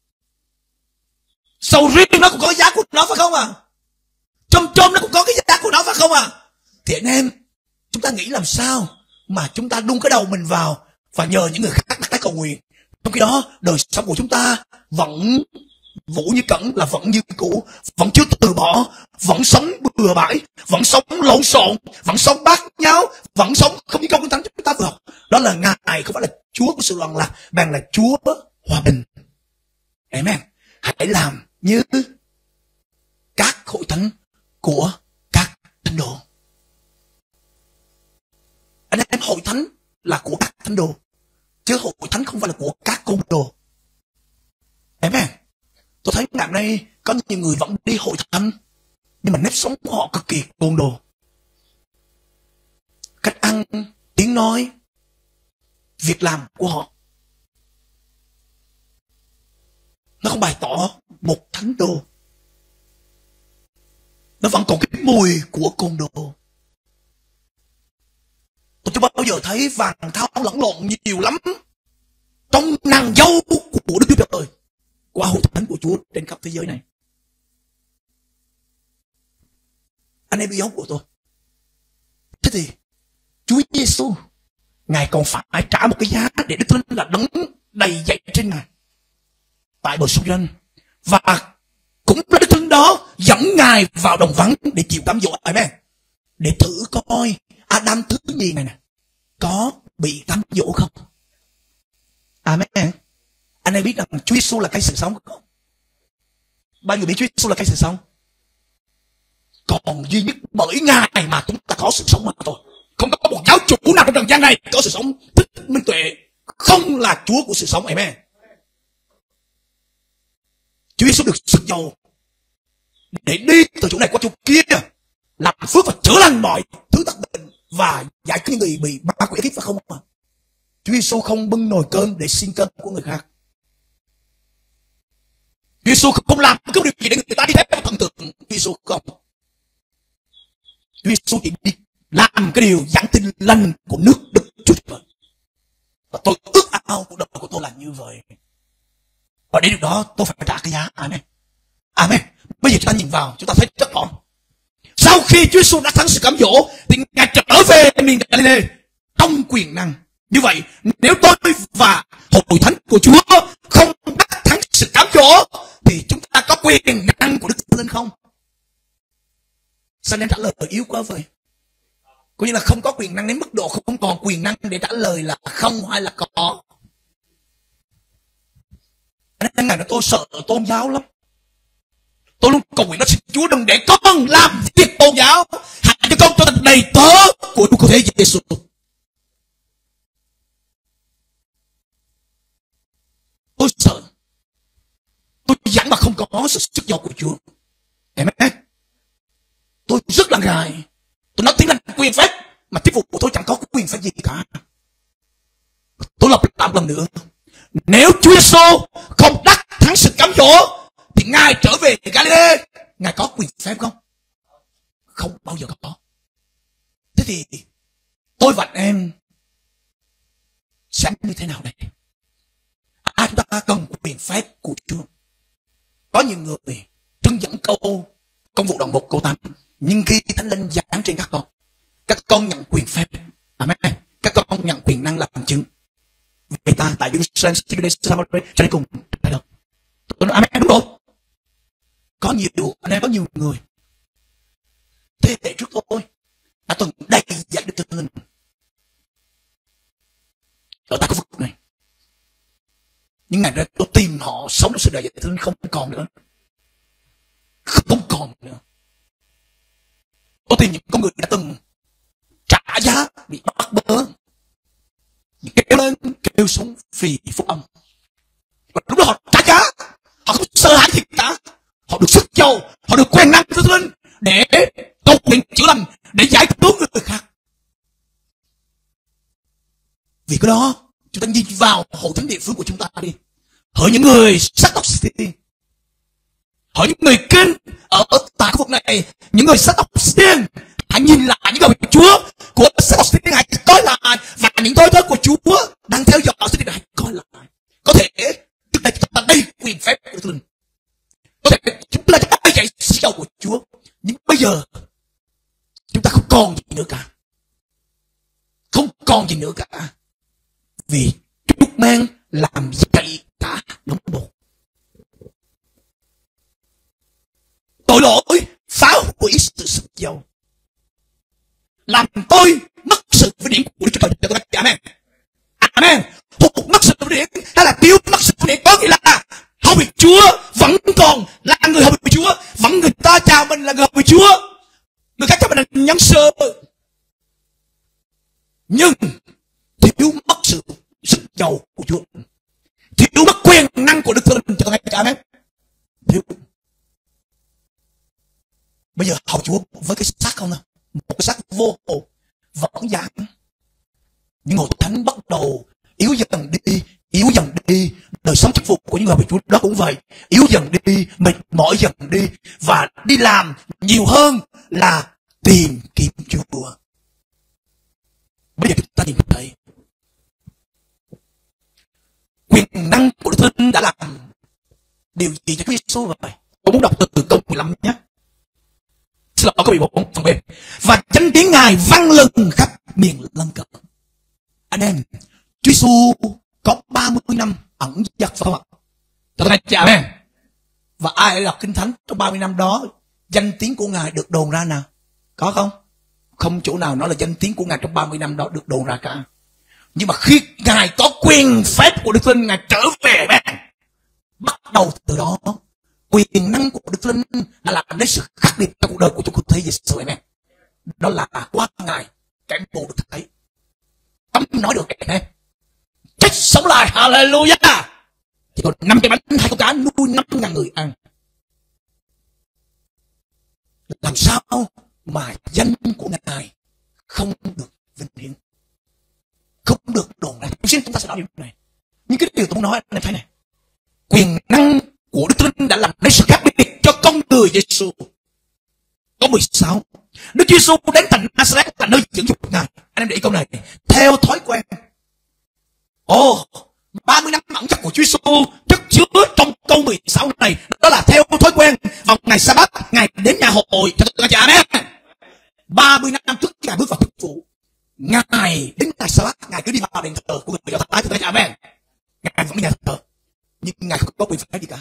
Sầu riêng nó cũng có cái giá của nó, phải không à? Chôm chôm nó cũng có cái giá của nó, phải không à? Thì anh em, chúng ta nghĩ làm sao mà chúng ta đung cái đầu mình vào và nhờ những người khác đặt tay cầu nguyện, trong khi đó đời sống của chúng ta vẫn Vũ như Cẩn là vẫn như cũ, vẫn chưa từ bỏ, vẫn sống bừa bãi, vẫn sống lộn xộn, vẫn sống bát nháo, vẫn sống không như câu Kinh Thánh chúng ta vừa học. Đó là Ngài không phải là Chúa của sự loạn lạc, bằng là Chúa hòa bình. Amen. Hãy làm như của các thánh đồ. Anh em, hội thánh là của các thánh đồ, chứ hội thánh không phải là của các côn đồ. Amen. Tôi thấy ngày nay có nhiều người vẫn đi hội thánh, nhưng mà nếp sống của họ cực kỳ côn đồ. Cách ăn, tiếng nói, việc làm của họ, nó không bày tỏ một thánh đồ. Nó vẫn còn cái mùi của côn đồ. Tôi chưa bao giờ thấy vàng thao lẫn lộn nhiều lắm trong nàng dâu của Đức Chúa Trời qua hội thánh của Chúa trên khắp thế giới này. Anh em yêu dấu của tôi, thế thì Chúa Giêsu Ngài còn phải trả một cái giá để Đức Thánh Linh là đấng đầy dạy trên Ngài tại bờ sông Giô-đanh, và cũng là Đức Thánh Linh đó dẫn Ngài vào đồng vắng để chịu cám dỗ. Amen. Để thử coi Adam thứ nhì này nè có bị cám dỗ không. Amen. Anh em biết rằng Chúa Giêsu là cây sự sống không? Bao nhiêu biết Chúa Giêsu là cây sự sống? Còn duy nhất bởi Ngài mà chúng ta có sự sống mà thôi. Không có một giáo chủ nào trong trần gian này có sự sống. Thích Minh Tuệ không là Chúa của sự sống. Amen. Chúa Giêsu được sức dầu để đi từ chỗ này qua chỗ kia, làm phước và chữa lành mọi thứ tật bệnh và giải cứu những người bị ma quỷ khiếp, phải không ạ? Chúa Giêsu không bưng nồi cơm để xin cơm của người khác. Chúa Giêsu không làm cái điều gì để người ta đi theo thần tượng. Chúa Giêsu không. Chúa Giêsu chỉ đi làm cái điều giảng tin lành của nước Đức Chúa Trời. Và tôi ước ao cuộc đời của tôi là như vậy. Và để điều đó tôi phải trả cái giá. Amen. Amen. Bây giờ chúng ta nhìn vào, chúng ta thấy rất rõ. Sau khi Chúa Giêsu đã thắng sự cám dỗ thì Ngài trở về miền Galilee trong quyền năng. Như vậy, nếu tôi và hội thánh của Chúa không đắc thắng sự cám dỗ thì chúng ta có quyền năng của Đức Thánh Linh không? Sao nên trả lời yếu quá vậy? Có nghĩa là không có quyền năng đến mức độ không còn quyền năng để trả lời là không hay là có. Anh ngày đó tôi sợ tôn giáo lắm. Tôi luôn cầu nguyện đó, xin Chúa đừng để con làm việc tôn giáo, hãy cho con trở thành đầy tớ của Chúa Cứu Thế Giêsu. Tôi sợ tôi giảng mà không có sự sức giàu của Chúa. Amen. Tôi rất là ngại. Tôi nói tiếng là quyền phép mà thuyết phục của tôi chẳng có quyền phép gì cả. Tôi lặp lại một lần nữa. Nếu Chúa Giêsu không đắc thắng sự cám dỗ thì Ngài trở về Galilee, Ngài có quyền phép không? Không bao giờ có. Thế thì tôi và em sẽ như thế nào đây? À, chúng ta cần quyền phép của Chúa. Có nhiều người trưng dẫn câu công vụ đoạn một câu tám, nhưng khi Thánh Linh giáng trên các con, các con nhận quyền phép. Amen. Các con nhận quyền năng làm chứng về ta tại Jerusalem, Samaria cho đến cùng trái đất. Tôi nói amen, đúng rồi. Có nhiều anh em, có nhiều người thế hệ trước tôi đã từng đầy dạy Đức Thánh Linh ở tại khu vực này, nhưng ngày nay tôi tìm họ sống trong sự đầy dạy Đức Thánh Linh không còn nữa, không còn nữa. Tôi tìm những con người đã từng trả giá bị bắt bớ, kêu lên kêu xuống vì phúc âm, và lúc đó họ trả giá, họ không sợ hãi gì cả. Họ được sức giàu, họ được quyền năng của Thánh Linh để cầu nguyện chữa lành, để giải cứu người khác. Vì cái đó chúng ta nhìn vào hội thánh địa phương của chúng ta đi, hỏi những người sắc tộc City, hỏi những người kinh ở tại khu vực này, những người sắc tộc City, hãy nhìn lại những người Chúa của sắc tộc City, hãy coi lại, và những tôi tớ của Chúa đang theo dõi City này, hãy coi lại. Có thể trước đây chúng ta đầy quyền phép của Thánh Linh, có thể chúng ta đã dạy sự giàu của Chúa, nhưng bây giờ chúng ta không còn gì nữa cả, không còn gì nữa cả, vì trúc mang làm dạy cả đống bột. Tội lỗi phá hủy sự sức giàu, làm tôi mất sự vinh hiển của Đức Chúa Trời. Cho tôi nói amen. Amen. Hụt mất sự vinh hiển hay là thiếu mất sự vinh hiển có nghĩa là hầu việc Chúa vẫn còn là người hầu việc Chúa, vẫn người ta chào mình là người hầu việc Chúa, nhân sự, nhưng thiếu mất sự sức giàu của Chúa, thiếu mất quyền năng của Đức Thánh Linh. Cho tôi nghe cả mẹ, thiếu. Bây giờ hầu Chúa với cái xác không nào, một cái xác vô hồn vẫn dạng, những hội thánh bắt đầu yếu dần đi, yếu dần đi. Đời sống thuyết phục của những người bị Chúa đó cũng vậy, yếu dần đi, mệt mỏi dần đi, và đi làm nhiều hơn là tìm kiếm Chúa. Bây giờ chúng ta nhìn thấy quyền năng của Đức Thánh Linh đã làm điều gì cho Chúa Giêsu vậy? Tôi muốn đọc từ câu mười lăm nhé. Xin lỗi, câu mười bốn phần B. Và danh tiếng Ngài vang lên khắp miền lân cận. Anh em, Chúa Giêsu có ba mươi năm ẩn dật phải không ạ? Cho tôi chào em. Và ai đã đọc Kinh Thánh trong ba mươi năm đó, danh tiếng của Ngài được đồn ra nào? Có không? Không chỗ nào nói là danh tiếng của Ngài trong ba mươi năm đó được đồn ra cả. Nhưng mà khi Ngài có quyền phép của Đức Thánh Linh, Ngài trở về bạn, bắt đầu từ đó quyền năng của Đức Thánh Linh đã làm đến sự khác biệt trong cuộc đời của chúng tôi thấy Giêsu em. Đó là qua Ngài cái bộ được thấy. Tâm nói được em. Chết sống lại, hallelujah. Chỉ còn năm cái bánh hai con cá nuôi năm ngàn người ăn. Làm sao mà danh của Ngài không được vinh hiển, không được đồn ra? Chúng ta sẽ nói điều này. Nhưng cái điều tôi muốn nói anh thấy này, quyền năng của Đức Thánh Linh đã làm nên sự khác biệt cho con người Giêsu. Câu mười sáu, Đức Giêsu đến thành Nazareth là nơi dưỡng dục Ngài. Anh em để ý câu này, theo thói quen. Ồ, ba mươi năm ẩn dật của Chúa Giêsu chất chứa trong câu mười sáu này, đó là theo thói quen. Vào ngày Sa-bát, Ngài đến nhà hội cho tất cả anh em. ba mươi năm trước Ngài bước vào chức vụ, Ngài đến ngày Sa-bát, Ngài cứ đi vào đền thờ của người Do Thái, tất cả anh em. Ngài vẫn đi nhà thờ, nhưng Ngài không có quyền phép gì cả.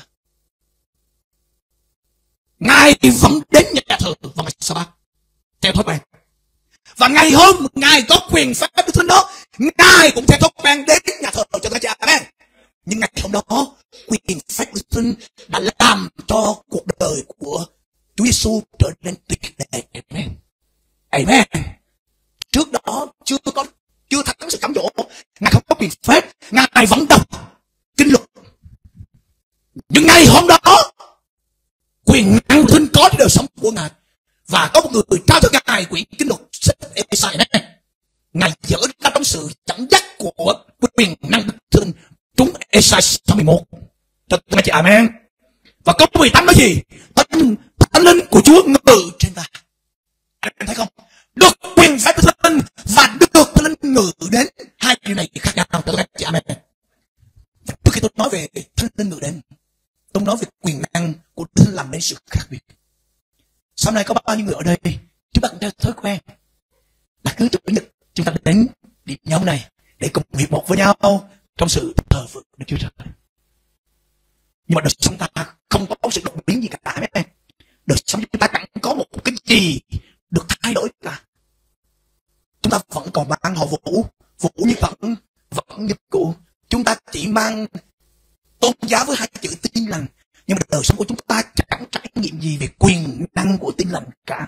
Ngài vẫn đến nhà thờ vào ngày Sa-bát theo thói quen. Và ngày hôm Ngài có quyền phép Đức Thánh đó, Ngài cũng theo thói quen đến nhà thờ cho tất cả anh em. Nhưng ngày hôm đó quyền phép Đức Thánh đã làm cho cuộc đời của Chúa Giêsu trở nên tuyệt đẹp. Amen. Amen. Trước đó chưa có chưa thắng sự cám dỗ, Ngài không có quyền phép, Ngài vẫn đọc kinh luật. Nhưng ngày hôm đó quyền năng Thánh có trong đời sống của Ngài, và có một người trao cho Ngài quyển kinh luật sách Ê-sai này. Ngài dỡ ra trong sự dẫn dắt của quyền năng Đức Thánh. Chúng Ê-sai sáu mươi mốt. Cho tôi chị amen. Và câu mười tám nói gì? Thánh, thánh linh của Chúa ngự trên ta. Anh thấy không? Được quyền phép Đức Thánh Linh và được Thánh Linh ngự đến. Hai điều này khác nhau. Cho tôi chị amen. Trước khi tôi nói về Thánh Linh ngự đến, tôi nói về quyền năng của Thánh Linh làm nên sự khác biệt. Sau này có bao nhiêu người ở đây, chúng ta cũng theo thói quen là cứ chủ nhật chúng ta đến điểm nhóm này để cùng hiệp một với nhau trong sự thờ phượng Đức Chúa Trời. Nhưng mà đời sống ta không có sự đột biến gì cả mấy em. Đời sống chúng ta chẳng có một cái gì được thay đổi cả. Chúng ta vẫn còn mang họ vũ, vũ như vẫn vẫn như cũ. Chúng ta chỉ mang tôn giáo với hai chữ tin lành, nhưng mà đời sống của chúng ta chẳng trải nghiệm gì về quyền năng của tin lành cả.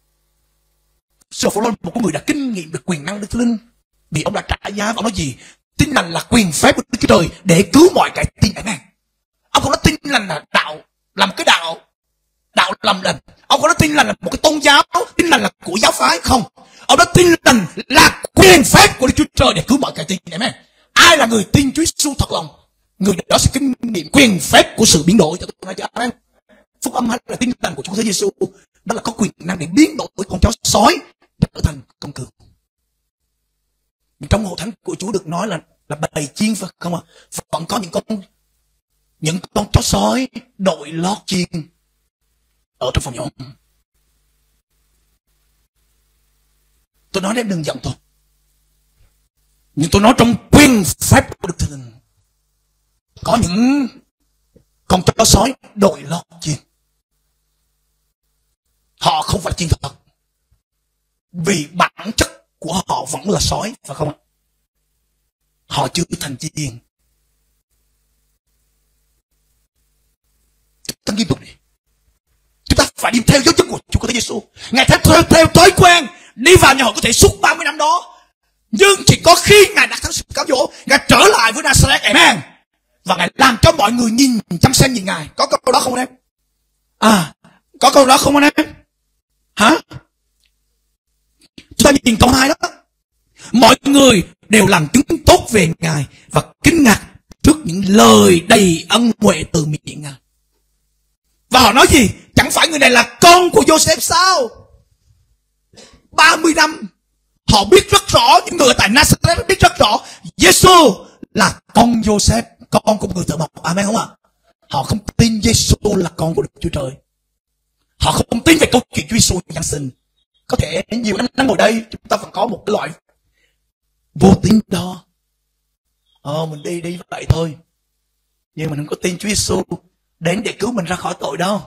Sở Phổ Lôn, một con người đã kinh nghiệm được quyền năng Đức Thánh Linh, vì ông đã trả giá và ông nói gì? Tin lành là quyền phép của Đức Chúa Trời để cứu mọi kẻ tin. Amen. Ông không nói tin lành là đạo, là một cái đạo, đạo làm lành. Ông không nói tin lành là một cái tôn giáo, tin lành là của giáo phái, không. Ông nói tin lành là quyền phép của Đức Chúa Trời để cứu mọi kẻ tin. Amen. Ai là người tin Chúa Giêsu thật lòng, người đó sẽ kinh nghiệm quyền phép của sự biến đổi. Cho tôi nói cho amen. Phúc âm hay là tin lành của Chúa Giêsu, đó là có quyền năng để biến đổi con chó sói trở thành con cừu. Trong hội thánh của Chúa được nói là là bầy chiên phải không ạ? Vẫn có những con những con chó sói đội lót chiên ở trong phòng nhóm. Tôi nói em đừng giận tôi, nhưng tôi nói trong quyền phép của Đức Thánh Linh có những con chó sói đội lót chiên. Họ không phải chiên thật, vì bản chất của họ vẫn là sói, phải không ạ? Họ chưa thành chiên. Chúng ta nghiêm túc đi. Chúng ta phải đi theo dấu chân của Chúa Chúa Giêsu. Ngài theo, theo, theo thói quen đi vào nhà hội có thể suốt ba mươi năm đó. Nhưng chỉ có khi Ngài đã thắng sự cám dỗ, Ngài trở lại với Nazareth. Amen. Và Ngài làm cho mọi người nhìn, chăm xem nhìn Ngài. Có câu đó không anh em? À, có câu đó không anh em? Hả? Chúng ta nhìn câu hai đó. Mọi người đều làm chứng tốt về Ngài và kinh ngạc trước những lời đầy ân huệ từ miệng Ngài. Và họ nói gì? Chẳng phải người này là con của Joseph sao? ba mươi năm họ biết rất rõ, những người tại Nazareth biết rất rõ Giêsu là con Joseph, con của người thợ mộc. Amen không ạ? Họ không tin Giêsu là con của Đức Chúa Trời. Họ không tin về câu chuyện Chúa Giêsu giáng sinh. Có thể nhiều năm ngồi đây chúng ta vẫn có một cái loại vô tín đó. Ờ mình đi đi vậy thôi, nhưng mình không có tin Chúa Giêsu đến để cứu mình ra khỏi tội đâu.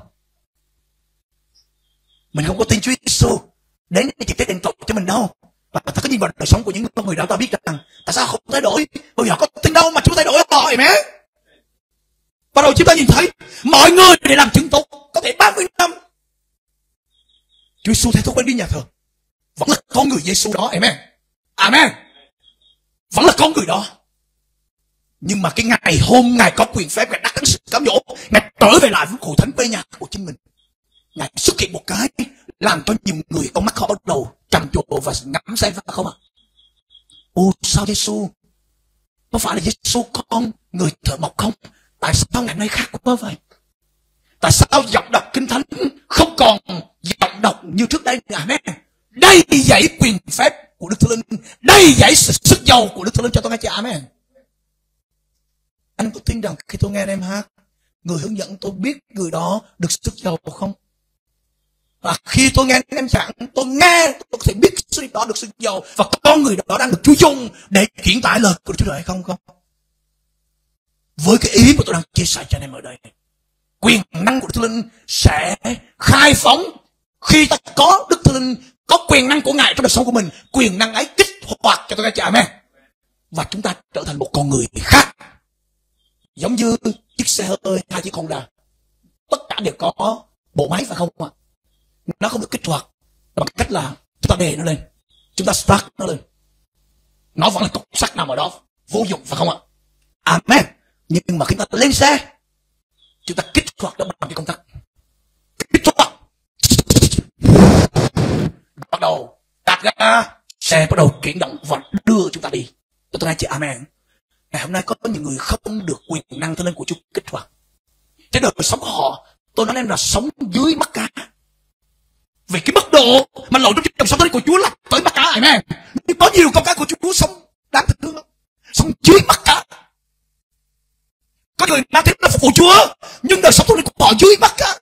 Mình không có tin Chúa Giêsu đến để chịu trách nhiệm tội cho mình đâu. Và ta có nhìn vào đời sống của những người đó, ta biết rằng tại sao không thay đổi, bởi vì họ có tin đâu mà Chúa thay đổi họ. Amen. Và rồi chúng ta nhìn thấy mọi người để làm chứng tốt có thể ba mươi năm. Chúa Giêsu theo thói quen đi nhà thờ, vẫn là con người Giêsu đó. Amen. Amen. Vẫn là con người đó. Nhưng mà cái ngày hôm Ngài có quyền phép, Ngài đắc thắng sự cám dỗ, Ngài trở về lại với hội thánh quê nhà của chính mình. Ngài xuất hiện một cái làm cho nhiều người con mắt họ bắt đầu trầm trồ và ngắm xem, phải không ạ? Ồ, sao Giêsu? Có phải là Giêsu con người thợ mộc không? Tại sao ngày nay khác quá vậy? Tại sao giọng đọc Kinh Thánh không còn giọng đọc như trước đây? Amen. Đây dạy quyền phép của Đức Thánh Linh, đây dạy sự sức giàu của Đức Thánh Linh cho tôi nghe chị. Amen. Anh có tin rằng khi tôi nghe em hát, người hướng dẫn tôi biết người đó được sức giàu không? Và khi tôi nghe em giảng, tôi nghe tôi có thể biết sự đó được sức giàu, và con người đó đang được Chúa dùng để chuyển tải lời của Chúa hay không không? Với cái ý mà tôi đang chia sẻ cho anh em ở đây, quyền năng của Đức Thánh Linh sẽ khai phóng khi ta có Đức Thánh Linh, có quyền năng của Ngài trong đời sống của mình. Quyền năng ấy kích hoạt cho tôi nghe chạm Amen. Và chúng ta trở thành một con người khác, giống như chiếc xe hơi hai chiếc Honda, tất cả đều có bộ máy phải không ạ? Nó không được kích hoạt bằng cách là chúng ta đè nó lên, chúng ta start nó lên, nó vẫn là cục sắt nằm ở đó vô dụng phải không ạ? Amen. Nhưng mà khi ta lên xe, chúng ta kích hoạt nó bằng cái công tắc, kích hoạt, bắt đầu đạp ga, xe bắt đầu chuyển động và đưa chúng ta đi. Tôi nói chị Amen. Ngày hôm nay có những người không được quyền năng Thánh Linh của Chúa kích hoạt. Trên đời sống của họ, tôi nói em là sống dưới mắt cá. Vì cái mức độ mà lộ trong dòng sống Thánh Linh của Chúa là tới mắt cá. Amen. Nhưng có nhiều con cái của Chúa sống đáng thương lắm, sống dưới mắt cá. Có người đang thích là phục vụ Chúa, nhưng đời sống Thánh Linh của họ dưới mắt cá.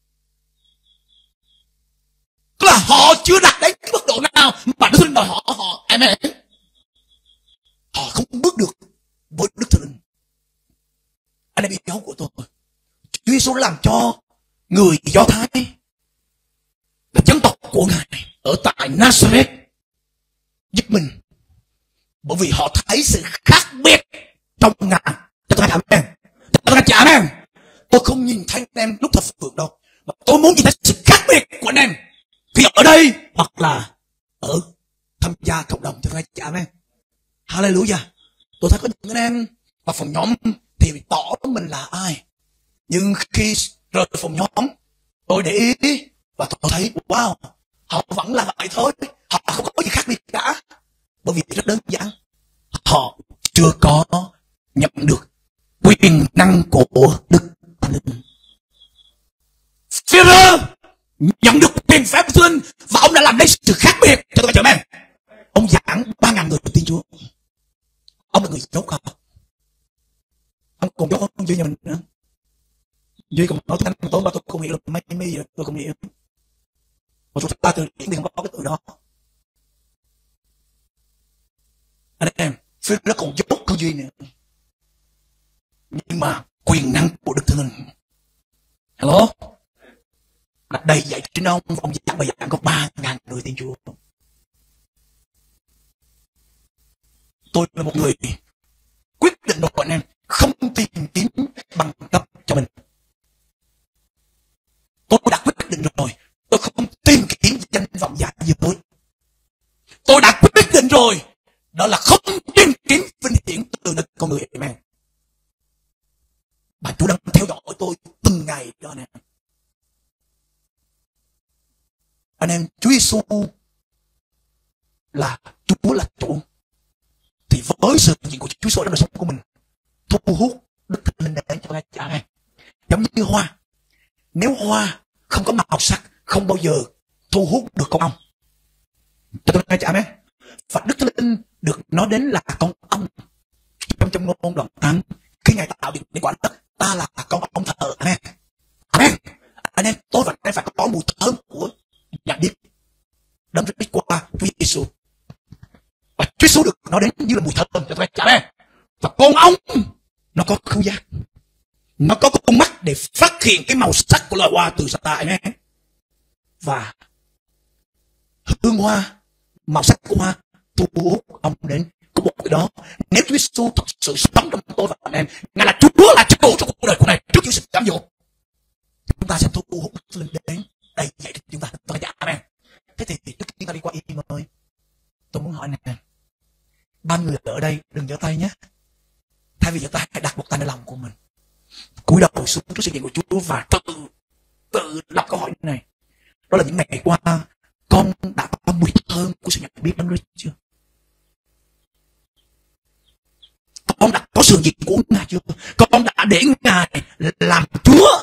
Tức là họ chưa đạt đến cái mức độ nào mà Đức Thánh Linh đòi họ. họ Amen. Họ không bước được với Đức Thánh Linh. Anh em yêu của tôi, Chúa Giêsu làm cho người Do Thái là dân tộc của Ngài ở tại Nazareth giúp mình, bởi vì họ thấy sự khác biệt trong Ngài. Cho tôi nói Amen. Cho tôi nói chị Amen. Tôi không nhìn thấy anh em lúc thờ phượng đâu, mà tôi muốn nhìn thấy sự khác biệt của anh em khi ở đây hoặc là ở tham gia cộng đồng. Cho tôi nói chị Amen. Hallelujah. Tôi thấy có những anh em vào phòng nhóm thì tỏ mình là ai, nhưng khi rời phòng nhóm tôi để ý và tôi thấy wow, họ vẫn là vậy thôi, họ không có gì khác biệt cả. Bởi vì rất đơn giản, họ chưa có nhận được quyền năng của Đức Thánh Linh. Phêrô nhận được quyền phép của Thánh Linh và ông đã làm nên sự khác biệt cho tôi. Amen. Ông giảng ba ngàn người tin Chúa. Ông là người dốt không? Ông còn dốt không? Duy nhà mình nữa. Duy còn nói tiếng Anh tối mà tôi không hiểu là mấy mi vậy, tôi không hiểu. Một số ta từ điển thì không có cái từ đó. Anh em, Phêrô nó còn dốt hơn Duy nữa. Nhưng mà quyền năng của Đức Thánh Linh, hello, đặt đầy dạy trên ông, ông giảng bài giảng có ba ngàn người tin Chúa. Tôi là một người quyết định rồi anh em, không tìm kiếm bằng cấp cho mình. Tôi đã quyết định rồi, tôi không tìm Anh em, Chúa Giêsu là Chúa là chủ, thì với sự hiện diện của Chúa Giêsu trong đời sống của mình thu hút Đức Thánh Linh đến cho cha em. Giống như hoa, nếu hoa không có màu sắc không bao giờ thu hút được con ong. Cho tôi nghe cha em. Và Đức Thánh Linh được nói đến là con ong trong trong ngôn đoạn tám, khi Ngài tạo dựng những quả đất, ta là con ong thờ. Amen. Amen. Anh em, tôi và anh phải có mùi thơm của nhận biết đấng Christ qua Chúa Giêsu. Và Chúa Giêsu được nói đến như là mùi thơm cho tôi nghe cha em. Và con ong nó có khứu giác, nó có con mắt để phát hiện cái màu sắc của loài hoa từ xa tại nhé. Và hương hoa, màu sắc của hoa thu hút ông đến. Có một cái đó, nếu Chúa Giêsu thật sự sống trong tôi và anh em, Ngài là Chúa, là chủ trong cuộc đời của này trước khi sự cám dỗ, chúng ta sẽ thu hút linh đến đây dạy cho chúng ta. Tôi dạ amen. Thế thì trước khi ta đi qua im ơi, tôi muốn hỏi nè, ba người ở đây đừng giơ tay nhé. Thay vì giơ tay, hãy đặt một tayในlòng của mình, cúi đầu xuống trước sự hiện của Chúa và tự tự đặt câu hỏi này. Đó là những ngày qua con đã có mùi thơm của sự nhận biết đấng Christ chưa? Con đã có sự hiện của Ngài chưa? Con đã để Ngài làm Chúa,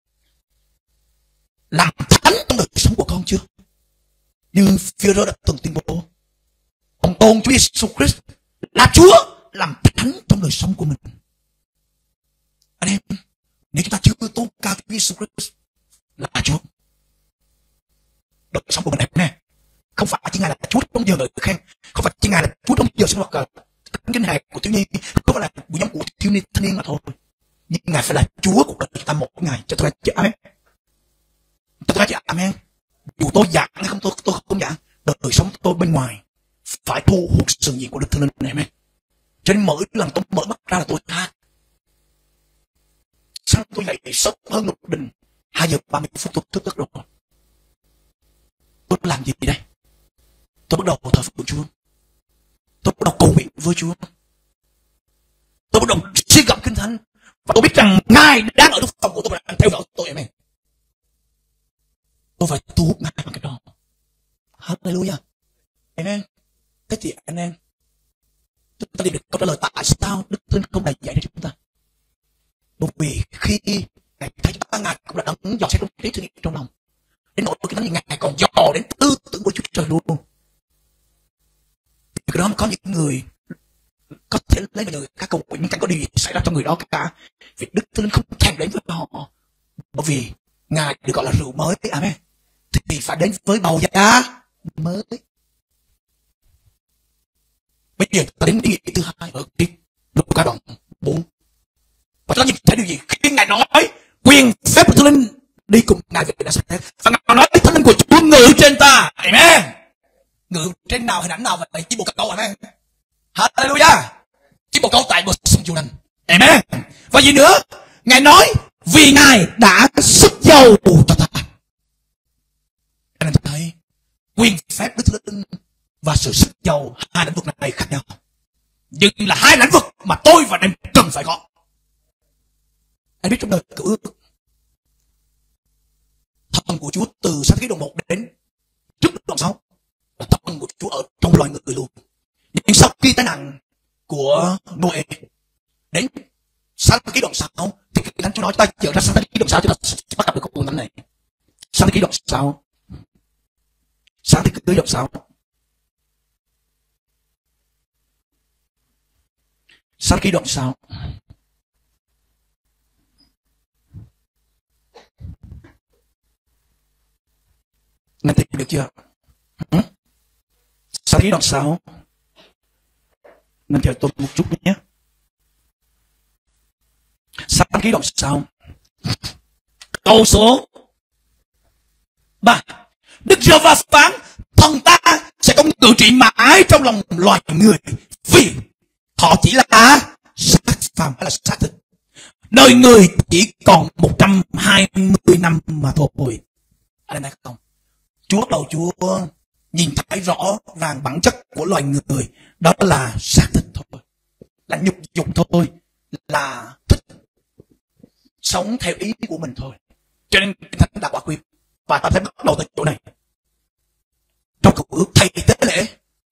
làm thánh trong đời sống của con chưa? Như Phi-e-rơ đã từng tuyên bố, ông tôn Chúa Giêsu Christ là Chúa, làm thánh trong đời sống của mình. Anh em, nếu chúng ta chưa tôn cao Chúa Giêsu Christ là Chúa đời sống của mình nè, không phải chỉ Ngài là Chúa trong giờ lời khen, không phải chỉ Ngài là Chúa trong giờ sinh hoạt kinh hài của thiếu nhi, không phải là buổi nhóm của thiếu niên thanh niên mà thôi, nhưng Ngài phải là Chúa của đời chúng ta một ngày. Cho tôi chị amen. Cho tôi chị amen. Dù tôi giảng hay không tôi tôi không giảng, đời sống tôi bên ngoài phải thu hút sự hiện của Đức Thánh Linh này amen. Cho nên mỗi lần tôi mở mắt ra là tôi tha. Sáng tôi dậy sớm hơn lục đình hai giờ ba mươi phút tôi thức giấc rồi. Tôi làm gì đây? Tôi bắt đầu thờ phượng Chúa. Tôi bắt đầu cầu nguyện với Chúa. Tôi bắt đầu suy gẫm Kinh Thánh. Và tôi biết rằng Ngài đang ở trong phòng của tôi và đang theo dõi tôi. Amen. Tôi phải thu hút Ngài bằng cái đó. Hallelujah. Amen. Thế thì anh em, chúng ta tìm được câu trả lời tại sao Đức Thánh không đầy dạy cho chúng ta. Bởi vì khi Ngài thấy chúng ta, Ngài cũng đã đấng dò xét trong trí suy nghĩ trong lòng. Đến nỗi cái đó Ngài còn dò đến tư tưởng của Chúa Trời luôn. Cái đó có những người có thể lấy người các cầu nguyện, nhưng chẳng có điều gì xảy ra cho người đó cả. Vì Đức Thánh Linh không thèm đến với họ. Bởi vì Ngài được gọi là rượu mới. Amen. Thì phải đến với bầu giá mới. Bây giờ ta đến ý nghĩa thứ hai ở tiếp Luca đoạn bốn. Và chúng ta nhìn thấy điều gì khi Ngài nói quyền phép của Thánh Linh đi cùng Ngài về Nazareth, và Ngài nói Thánh Linh của Chúa ngự trên ta. Amen. Ngự trên nào, hình ảnh nào vậy? Chỉ một câu. Amen. Hallelujah. Chỉ một câu tại bờ sông Giô-đanh. Amen. Và gì nữa? Ngài nói vì Ngài đã sức dầu cho ta. Anh em thấy quyền phép Đức Thánh Linh và sự sức dầu, hai lĩnh vực này khác nhau, nhưng là hai lĩnh vực mà tôi và em cần phải có. Anh biết trong đời Cựu Ước, thần của Chúa từ Sáng Thế Ký đoạn một đến trước đoạn sáu là thần của Chúa ở trong loài người luôn. Nhưng sau khi tai nạn của Noe đến Sáng Thế Ký đoạn sáu thì Kinh Thánh Chúa nói chúng ta dựa ra Sáng Thế Ký đoạn sáu chúng ta sẽ bắt gặp được câu Thánh này. Sáng Thế Ký đoạn sáu, Sáng Thế Ký đoạn sáu, Sáng Thế Ký đoạn sáu. Nghe thấy được chưa? Ừ? Sáng Thế Ký đoạn sáu. Nên chờ tôi một chút nhé. Sáng Thế Ký đoạn sáu, câu số ba. Đức Giê-hô-va phán, thần ta sẽ không cử trị mãi trong lòng loài người, vì họ chỉ là xác phàm hay là xác thịt. Đời người chỉ còn một trăm hai mươi năm mà thôi. Anh em thấy không? Chúa đầu Chúa nhìn thấy rõ ràng bản chất của loài người, đó là xác thịt thôi, là nhục dục thôi, là thích sống theo ý của mình thôi. Cho nên Thánh đã quả quyết. Và ta thấy bắt đầu từ chỗ này.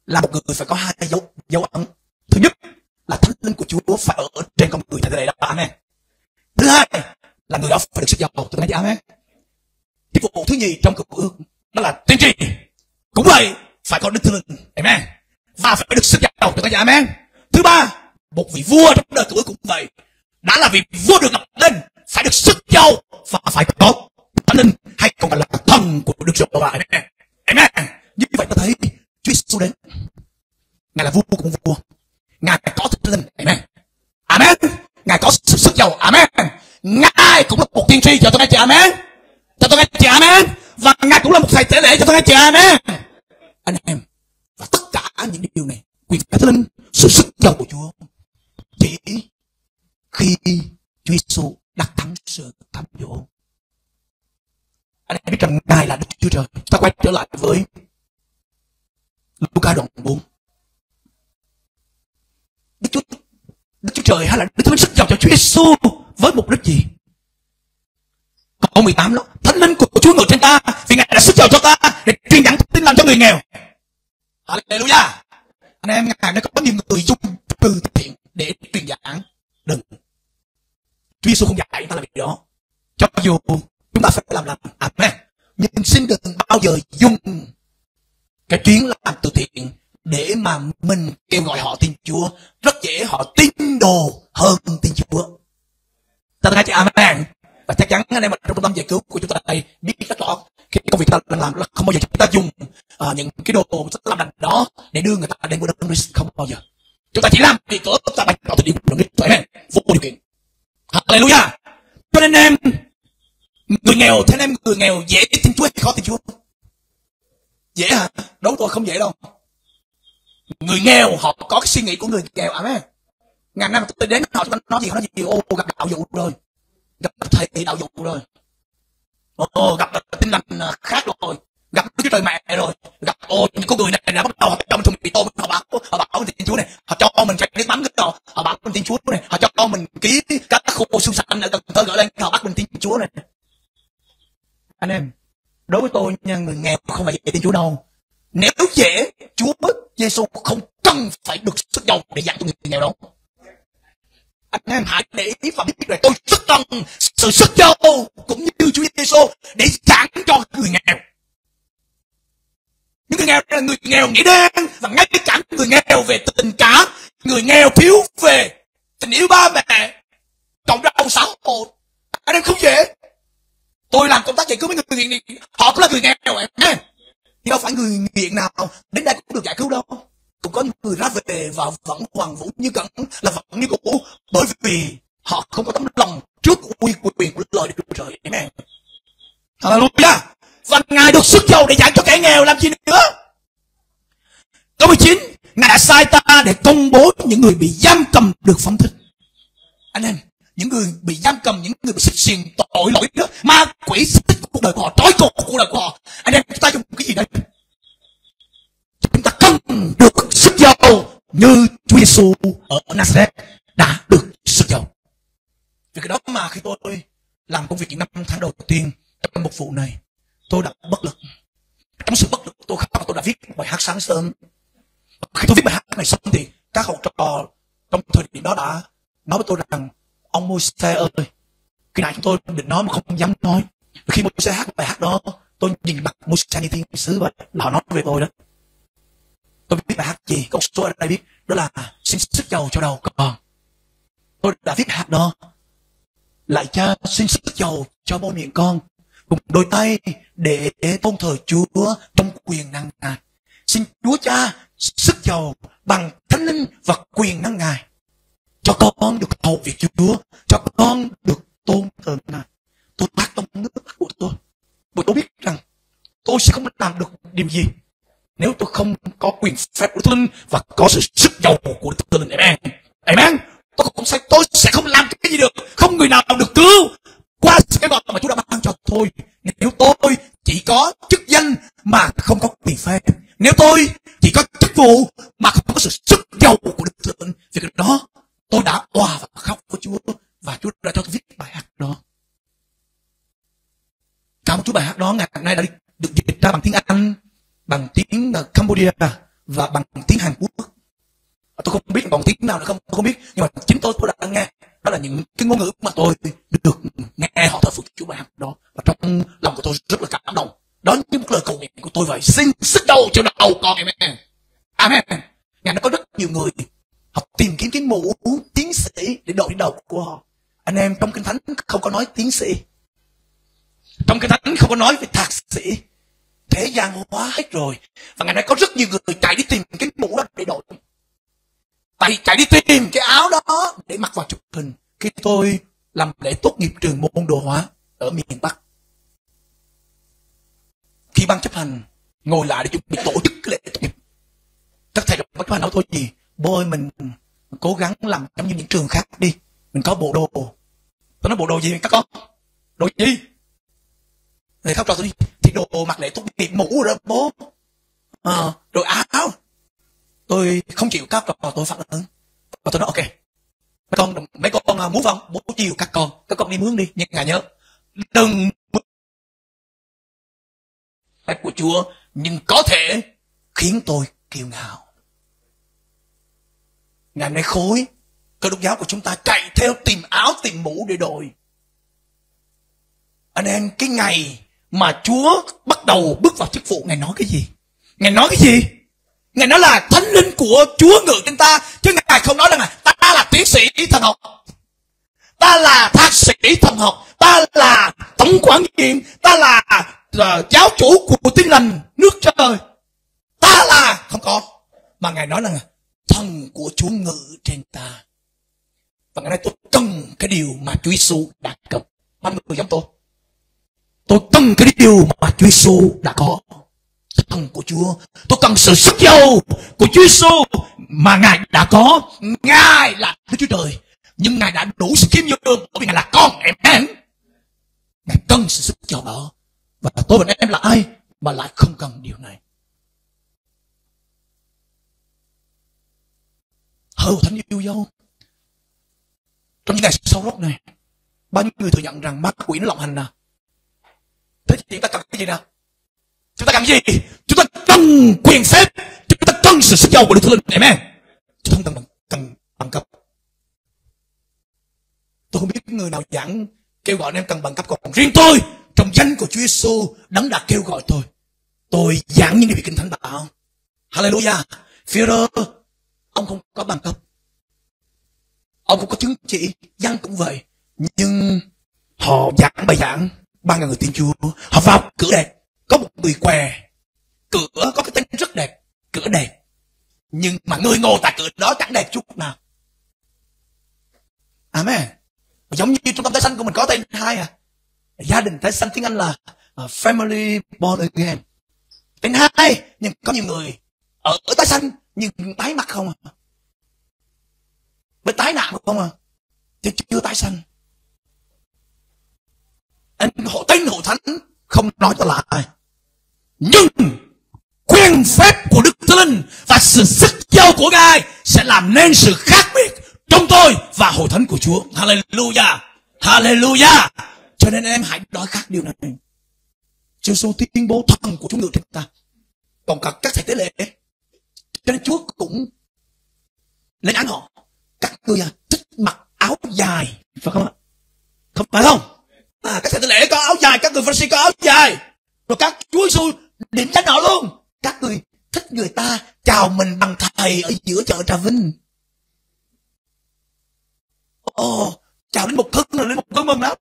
là một người phải có hai dấu dấu ấn. Thứ nhất là thánh linh của Chúa phải ở trên con người tại đây đó, amen. Thứ hai là người đó phải được sức giàu, tôi nói amen. Nhiệm vụ thứ nhì trong cựu ước đó là tiên tri, cũng vậy, phải có đức thánh linh, amen, và phải được sức giàu, tôi nói amen. Thứ ba, một vị vua trong đời cựu ước cũng vậy, đã là vị vua được lập lên phải được sức giàu và phải có thánh linh, hay còn gọi là thần của Đức Giê-hô-va, amen, amen. Như vậy ta thấy Chúa Giêsu đến, ngài là vua của một vua, ngài có thánh linh, amen, amen, ngài có sự sức giàu, amen, ngài cũng là một tiên tri, cho tôi nghe chị amen, cho tôi nghe chị amen, và ngài cũng là một thầy tế lễ, cho tôi nghe chị amen, anh em. Và tất cả những điều này, quyền phép thánh linh, sự sức giàu của Chúa, chỉ khi Chúa Giêsu đặt thắng sự cám dỗ. Anh em biết rằng ngài là Đức Chúa Trời. Ta quay trở lại với Luca đoạn bốn. Đức Chúa, Đức Chúa Trời hay là Đức Thánh Linh sức giàu cho Chúa Giêsu với mục đích gì? Câu mười tám đó, Thánh Linh của Chúa ngự trên ta, vì ngài đã sức giàu cho ta để truyền dẫn tin lành cho người nghèo. Hallelujah. Anh em, ngài đã có nhiều người dùng từ thiện để truyền giảng. Đừng, Chúa Giêsu không dạy ta làm việc đó, cho dù chúng ta phải làm lành, amen, nhưng xin đừng bao giờ dùng cái chuyến làm từ thiện để mà mình kêu gọi họ tin Chúa. Rất dễ họ tin đồ hơn tin Chúa. Ta nói chị amen. Và chắc chắn anh em trong trung tâm giải cứu của chúng ta đây biết rất rõ cái công việc ta đang làm là không bao giờ chúng ta dùng uh, những cái đồ làm lành đó để đưa người ta đến với Đấng Christ, không bao giờ. Chúng ta chỉ làm vì cớ ta bày tỏ tình yêu của Đấng Christ, amen, vô điều kiện. Hallelujah. Cho nên em người nghèo, thế em người nghèo dễ tin Chúa hay khó tin Chúa? Dễ hả? Đối tôi không dễ đâu. Người nghèo họ có cái suy nghĩ của người nghèo, amen. Ngàn năm tôi đến họ chúng ta nói gì nói gì, ô gặp đạo dụ rồi, gặp thầy đạo dụ rồi, ô gặp tin lành khác rồi, gặp Đức Chúa Trời mẹ rồi, gặp ô những con người này đã bắt đầu họ cho mình chuẩn bị tôm, họ bảo họ bảo mình tin Chúa này, họ cho mình phải nước mắm cái đồ, họ bảo mình tin Chúa này, họ cho mình ký các khu xương sạnh ở Cần Thơ gọi lên, họ bắt mình tin Chúa này. Anh em, đối với tôi nha, người nghèo không phải dễ tin Chúa đâu. Nếu dễ, Chúa Giêsu không cần phải được sức giàu để dạy cho người nghèo đâu. Anh em hãy để ý và biết rằng tôi rất cần sự sức giàu cũng như Chúa Giêsu để giảng cho người nghèo. Những người nghèo là người nghèo nghĩa đen, và ngay cả người nghèo về tình cảm, người nghèo thiếu về tình yêu ba mẹ, cộng đồng xã hội. Anh em không dễ. Tôi làm công tác giải cứu với người nghiện, họ cũng là người nghèo, em. Nhưng đâu phải người nghiện nào đến đây cũng được giải cứu đâu. Cũng có những người ra về và vẫn hoàng vũ như cẩn, là vẫn như cũ, bởi vì họ không có tấm lòng trước uy quyền của lời Đức Chúa Trời, amen. Hallelujah. Và ngài được sức giàu để dạy cho kẻ nghèo làm gì nữa? Câu mười chín, ngài đã sai ta để công bố những người bị giam cầm được phóng thích. Anh em, những người bị giam cầm, những người bị xích xiềng tội lỗi đó, ma quỷ xích cuộc đời của họ, trói cột cuộc đời của họ. Anh em, chúng ta dùng cái gì đây? Chúng ta cần được sức giàu như Chúa Giêsu ở Nazareth đã được sức giàu. Vì cái đó mà khi tôi làm công việc những năm tháng đầu tiên trong một vụ này, tôi đã bất lực. Trong sự bất lực của tôi, tôi đã viết bài hát sáng sớm. Khi tôi viết bài hát này xong thì các học trò trong thời điểm đó đã nói với tôi rằng: ông Môi-se ơi, cái này chúng tôi định nói mà không dám nói. Khi Môi-se hát bài hát đó, tôi nhìn mặt Môi-se như thiên sứ vậy, là họ nói về tôi đó. Tôi viết bài hát gì? Có một số ở đây biết, đó là xin sức giàu cho đầu con. Tôi đã viết bài hát đó: lạy Cha, xin sức giàu cho môi miệng con, cùng đôi tay để tôn thờ Chúa trong quyền năng Ngài. Xin Chúa Cha sức giàu bằng Thánh Linh và quyền năng Ngài, cho con được hầu việc Chúa, cho con được tôn thờ Ngài. Tôi hát trong nước mắt của tôi, bởi tôi biết rằng tôi sẽ không làm được điều gì nếu tôi không có quyền phép của Thánh Linh và có sự sức giàu của Thánh Linh. Amen. Amen. Tôi không sẽ tôi sẽ không làm cái gì được, không người nào được cứu qua cái gọi mà Chúa đã ban cho tôi. Nếu tôi chỉ có chức danh mà không có quyền phép, nếu tôi chỉ có chức vụ mà không có sự sức giàu của Đức Thánh Linh, vì cái đó tôi đã òa và khóc với Chúa, và Chúa đã cho tôi viết bài hát đó. Cảm ơn Chúa, bài hát đó ngày nay đã được dịch ra bằng tiếng Anh, bằng tiếng Cambodia và bằng tiếng Hàn Quốc. Tôi không biết còn tiếng nào nữa không, tôi không biết, nhưng mà chính tôi tôi đã nghe. Đó là những cái ngôn ngữ mà tôi được nghe họ thờ phượng Chúa bài hát đó, và trong lòng của tôi rất là cảm động. Đó như một lời cầu nguyện của tôi vậy. Xin sức đầu cho đầu con. Amen. Amen. Ngày nó có rất nhiều người họ tìm kiếm cái mũ tiến sĩ để đội lên đầu của họ. Anh em, trong Kinh Thánh không có nói tiến sĩ, trong Kinh Thánh không có nói về thạc sĩ. Thế gian hóa hết rồi, và ngày nay có rất nhiều người chạy đi tìm cái mũ đó để đội, tại chạy đi tìm cái áo đó để mặc vào chụp hình. Khi tôi làm lễ tốt nghiệp trường môn đồ họa ở miền Bắc, khi ban chấp hành ngồi lại để chuẩn bị tổ chức cái lễ tốt nghiệp, các thầy ban chấp hành nói thôi gì, bố ơi, mình cố gắng làm giống như những trường khác đi, mình có bộ đồ. Tôi nói bộ đồ gì các con? Đồ gì? Thầy khóc cho tôi đi. Thì đồ mặc lễ tốt nghiệp, mũ rồi bố, à, rồi áo. Tôi không chịu các trò, tôi phản ứng và tôi nói ok, mấy con mấy con muốn không, bố chiều các con, các con đi mướn đi, nhưng ngài nhớ đừng của Chúa nhưng có thể khiến tôi kiêu ngạo. Ngày nay khối Cơ Đốc giáo của chúng ta chạy theo tìm áo tìm mũ để đội. Anh em, cái ngày mà Chúa bắt đầu bước vào chức vụ, Ngài nói cái gì? Ngài nói cái gì? Ngài nói là Thánh Linh của Chúa ngự trên ta, chứ Ngài không nói rằng là ta là tiến sĩ thần học, ta là thạc sĩ thần học, ta là tổng quản viên, ta là uh, giáo chủ của Tin Lành nước trời, ta là không có, mà Ngài nói là thần của Chúa ngự trên ta. Và ngày nay tôi cần cái điều mà Chúa Giêsu đã cấp. Bao nhiêu người giống tôi? Tôi cần cái điều mà Chúa Giêsu đã có. Thần của Chúa, tôi cần sự sức giàu của Chúa Giêsu mà Ngài đã có. Ngài là Đức Chúa Trời, nhưng Ngài đã đủ sự khiêm nhường bởi vì Ngài là con. Amen. Ngài cần sự sức giàu đó, và tôi và em là ai mà lại không cần điều này? Hầu Thánh yêu dấu. Trong những ngày sau rốt này, bao nhiêu người thừa nhận rằng ma quỷ nó lộng hành nào? Thế thì chúng ta cần cái gì nào? Chúng ta cần gì? Chúng ta cần quyền phép, chúng ta cần sự sức giàu của Đức Thánh Linh. Amen. Chúng ta không cần cần bằng cấp. Tôi không biết người nào giảng kêu gọi em cần bằng cấp, còn riêng tôi trong danh của Chúa Giêsu Đấng đã kêu gọi tôi, tôi giảng những điều Kinh Thánh bảo. Hallelujah. Phêrô, ông không có bằng cấp, ông không có chứng chỉ, dân cũng vậy, nhưng họ giảng bài giảng ba ngàn người tin Chúa. Họ vào cửa đẹp, có một người què, cửa có cái tên rất đẹp, cửa đẹp, nhưng mà người ngồi tại cửa đó chẳng đẹp chút nào. Amen. Giống như trung tâm tái sanh của mình có tên hai à, gia đình tái sanh tiếng Anh là uh, Family Born Again. Tên hai, nhưng có nhiều người ở, ở tái sanh nhưng tái mặt không à, với tái nạn không à, chứ chưa tái sanh. Anh hộ tên hộ thánh không nói cho là ai, nhưng quyền phép của Đức Thánh Linh và sự sức giàu của Ngài sẽ làm nên sự khác biệt trong tôi và hội thánh của Chúa. Hallelujah. Hallelujah. Cho nên em hãy đói khát điều này. Chúa Giêsu tuyên bố thần của Chúa ngự trên ta. Còn cả các thầy tế lễ, cho nên Chúa cũng lên án họ. Các người thích mặc áo dài, phải không ạ? Không phải không? À, các thầy tế lễ có áo dài, các người Pha-ri-si có áo dài, rồi các Chúa Giêsu điểm danh họ luôn. Các người thích người ta chào mình bằng thầy ở giữa chợ Trà Vinh. Ồ, oh, chào đến một thân là lên một thân mừng lắm.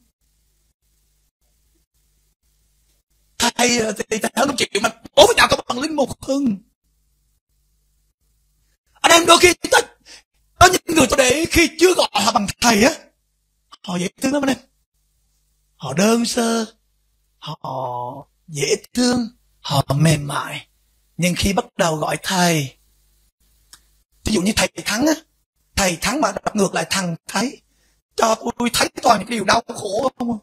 Thầy thì thầy không chịu mà bố với chào các bằng linh một thân. Anh em đôi khi ta, có những người tôi để khi chưa gọi họ bằng thầy á, họ dễ thương lắm anh em. Họ đơn sơ, họ dễ thương, họ mềm mại. Nhưng khi bắt đầu gọi thầy, ví dụ như thầy Thắng á, thầy Thắng mà đọc ngược lại thằng Thấy, cho tôi thấy toàn những điều đau khổ không.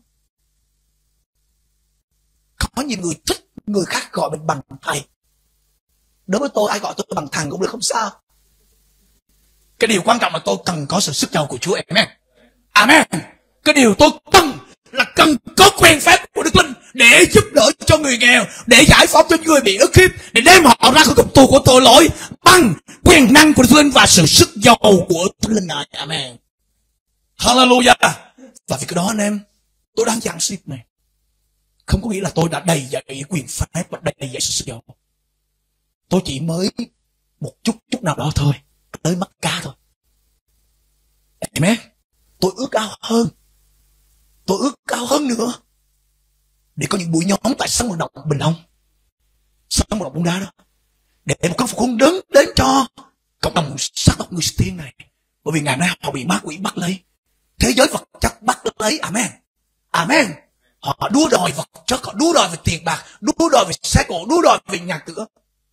Có nhiều người thích người khác gọi mình bằng thầy. Đối với tôi, ai gọi tôi bằng thằng cũng được, không sao. Cái điều quan trọng là tôi cần có sự sức giàu của Chúa. Amen. Amen. Cái điều tôi cần là cần có quyền phép của Đức Linh để giúp đỡ cho cho người nghèo, để giải phóng cho người bị ức hiếp, để đem họ ra khỏi ngục tù của tội lỗi bằng quyền năng của Đức Thánh Linh và sự sức giàu của Thánh Linh Ngài. Amen. Hallelujah. Và vì cái đó anh em, tôi đang giảng ship này không có nghĩa là tôi đã đầy dạy quyền phép và đầy dạy sự sức giàu. Tôi chỉ mới một chút chút nào đó thôi, tới mắt cá thôi. Amen. Tôi ước ao hơn, tôi ước ao hơn nữa, để có những buổi nhóm tại sân vận động Bình Long, sân vận động bóng đá đó, để một căn phục hôn đến đến cho cộng đồng sắc tộc người tiên này. Bởi vì ngày nay họ bị ma quỷ bắt lấy, thế giới vật chất bắt lấy. Amen. Amen. Họ đua đòi vật chất, họ đua đòi về tiền bạc, đua đòi về xe cộ, đua đòi về nhà cửa.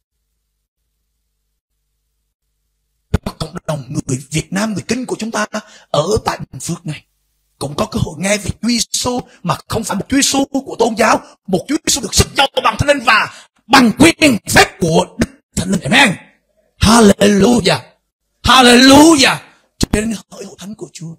Cộng đồng người Việt Nam, người Kinh của chúng ta ở tại Bình Phước này cũng có cơ hội nghe về Chúa Giêsu, mà không phải một Chúa Giêsu của tôn giáo, một Chúa Giêsu được sức giàu bằng Thánh Linh và bằng quyền phép của Đức Thánh Linh. Amen. Hallelujah. Hallelujah. Cho nên hỡi hội thánh của Chúa,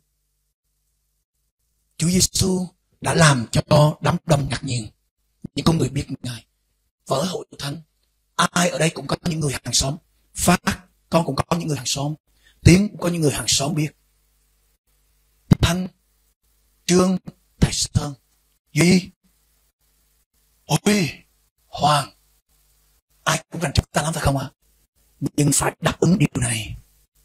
Chúa Giêsu đã làm cho đám đông ngạc nhiên, những con người biết Ngài. Và ở hội thánh, ai ở đây cũng có những người hàng xóm. Phát, con cũng có những người hàng xóm. Tiến cũng có những người hàng xóm biết. Thanh, Trương, Thầy Sơn, Duy, Huy, Hoàng, ai cũng gần chúng ta lắm phải không ạ? Nhưng phải đáp ứng điều này.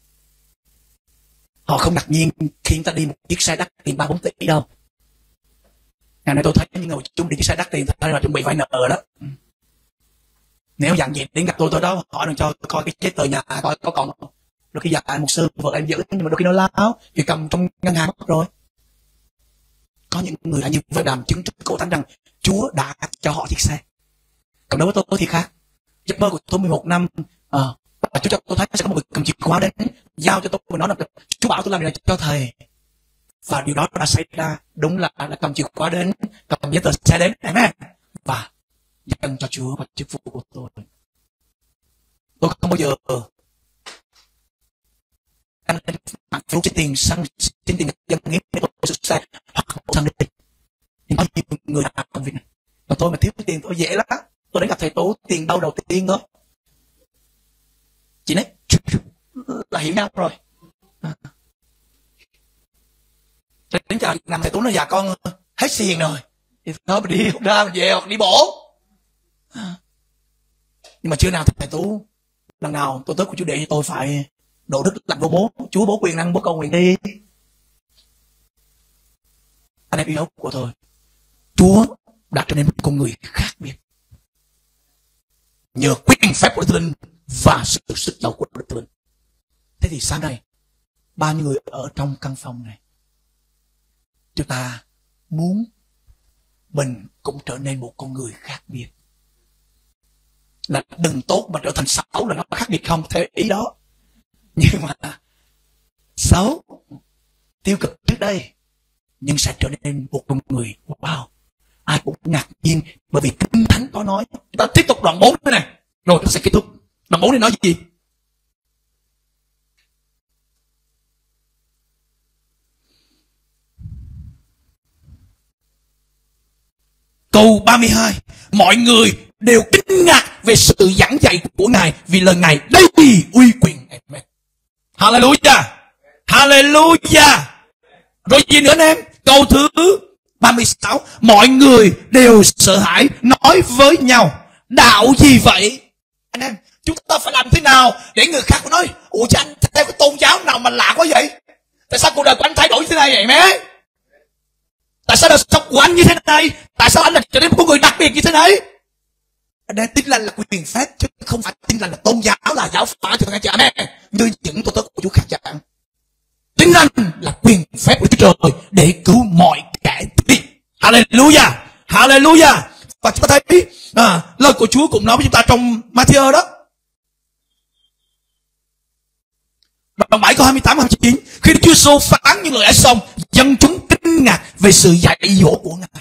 Họ không ngạc nhiên khi chúng ta đi một chiếc xe đắt tiền ba bốn tỷ đâu. Ngày nay tôi thấy những người chung đi chiếc xe đắt tiền thôi là chuẩn bị phải nợ đó. Nếu dặn gì đến gặp tôi tôi đó hỏi đừng cho coi cái giấy tờ nhà coi có còn không. Đôi khi dặn một sư vợ em giữ nhưng mà đôi khi nó láo vì cầm trong ngân hàng mất rồi. Có những người đã như vậy làm chứng trước cổ thánh rằng Chúa đã cho họ chiếc xe. Còn đối với tôi thì khác. Giấc mơ của tôi mười một năm à, và Chúa cho tôi thấy sẽ có một người cầm chìa khóa đến giao cho tôi và nói là Chúa bảo tôi làm điều này cho thầy. Và điều đó đã xảy ra. Đúng là đã cầm chìa khóa đến, cầm giấy tờ xe đến. Amen. Và dâng cho Chúa và chức vụ của tôi. Tôi không bao giờ anh mặc phiếu trên tiền xăng, trên tiền dân nghĩa để tôi xuất xe hoặc một xăng đi. Nhưng có nhiều người làm công việc này. Còn tôi mà thiếu tiền tôi dễ lắm. Tôi đến gặp thầy Tố tiền đâu đầu tiên đó. Chị nói là hiểu nhau rồi. Đến chào Việt Nam thầy Tú nói dạ con hết tiền rồi. Thì thôi mình đi ra mình về hoặc đi bộ. Nhưng mà chưa nào thầy Tú lần nào tôi tới của Chúa để tôi phải đổ đức lạnh vô bố. Chúa bố quyền năng bố con nguyện đi. Anh em yêu của tôi, Chúa đã trở nên một con người khác biệt nhờ quyền phép của Đức Linh và sự sức giàu của Đức Linh. Thế thì sáng nay bao nhiêu người ở trong căn phòng này, chúng ta muốn mình cũng trở nên một con người khác biệt. Là đừng tốt mà trở thành xấu là nó khác biệt không? Theo ý đó. Nhưng mà xấu, tiêu cực trước đây, nhưng sẽ trở nên một con người wow, ai cũng ngạc nhiên. Bởi vì Kinh Thánh có nói. Chúng ta tiếp tục đoạn bốn thế này rồi chúng ta sẽ kết thúc. Đoạn bốn này nói gì? Câu ba mươi hai. Mọi người đều kinh ngạc về sự giảng dạy của Ngài, vì lời Ngài đầy uy quyền. Amen. Hallelujah. Hallelujah. Rồi gì nữa anh em? Câu thứ ba mươi sáu. Mọi người đều sợ hãi nói với nhau, đạo gì vậy? Anh em, chúng ta phải làm thế nào để người khác có nói ủa chứ anh theo cái tôn giáo nào mà lạ quá vậy? Tại sao cuộc đời của anh thay đổi như thế này vậy mẹ? Tại sao đời sống của anh như thế này? Tại sao anh lại trở nên một người đặc biệt như thế này? Anh em, tin lành là quyền phép chứ không phải tin lành là tôn giáo, là giáo phái cho nghe chị em. Như những tôi tớ của Chúa khác giảng. Tin lành là quyền phép của Chúa Trời để cứu mọi kẻ thiệt. Hallelujah. Hallelujah. Và chúng ta thấy à, lời của Chúa cũng nói với chúng ta trong Matthew đó. Đoạn bảy câu hai mươi tám hai mươi chín. Khi Đức Chúa Giêsu phán những lời ấy xong, dân chúng kinh ngạc về sự dạy dỗ của Ngài.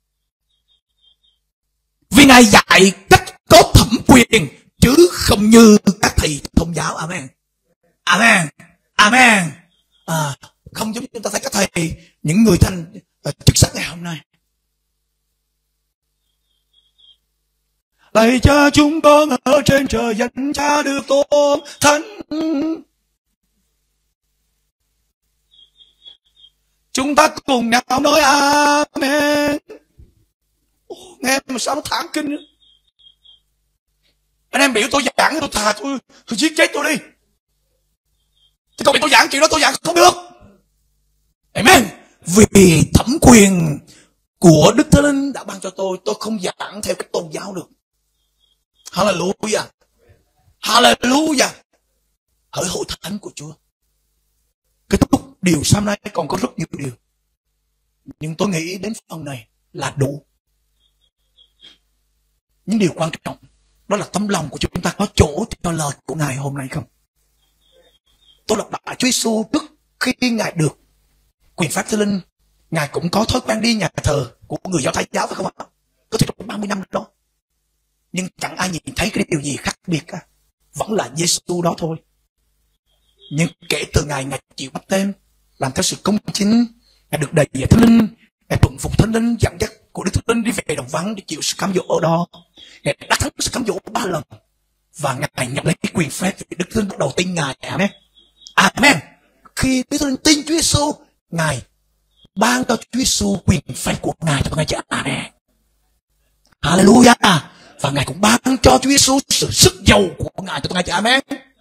Vì Ngài dạy cách có thẩm quyền chứ không như các thầy tôn giáo. Amen. Amen. Amen. À, không giống chúng ta thấy các thầy, những người thành chức sắc ngày hôm nay. Lạy Cha chúng con ở trên trời, danh Cha được tôn thánh. Chúng ta cùng nhau nói amen. Ồ, nghe mà sao nó thảm kinh nữa. Anh em biểu tôi giảng, tôi thà tôi, tôi giết chết tôi đi. Chứ còn tôi giảng chuyện đó tôi giảng không được. Amen. Vì thẩm quyền của Đức Thánh Linh đã ban cho tôi, tôi không giảng theo cách tôn giáo được. Hallelujah. Hallelujah. Hỡi hội thánh của Chúa. Kết thúc điều sáng nay còn có rất nhiều điều, nhưng tôi nghĩ đến phần này là đủ. Những điều quan trọng đó là tấm lòng của chúng ta có chỗ cho lời của Ngài hôm nay không? Tôi lặp lại, Chúa Giêsu trước khi Ngài được quyền phép Thánh Linh, Ngài cũng có thói quen đi nhà thờ của người Do Thái giáo phải không ạ? Có thể trong ba mươi năm đó. Nhưng chẳng ai nhìn thấy cái điều gì khác biệt cả. Vẫn là Giêsu đó thôi. Nhưng kể từ ngày Ngài chịu báp têm, làm theo sự công chính, Ngài được đầy dạy Thánh Linh, Ngài thuận phục Thánh Linh, dẫn dắt của Đức Thánh Linh đi về đồng vắng để chịu sự cám dỗ ở đó. Ngài đã thắng sự cám dỗ ba lần và Ngài nhận lấy cái quyền phép vì Đức Thánh Linh bắt đầu tin Ngài. Amen. Amen. Khi Đức Thánh Linh tin Chúa Giêsu, Ngài ban cho Chúa Giêsu quyền phép của Ngài cho Ngài. Amen. Hallelujah. Và Ngài cũng ban cho Chúa Giêsu sự sức giàu của Ngài cho Ngài. Amen.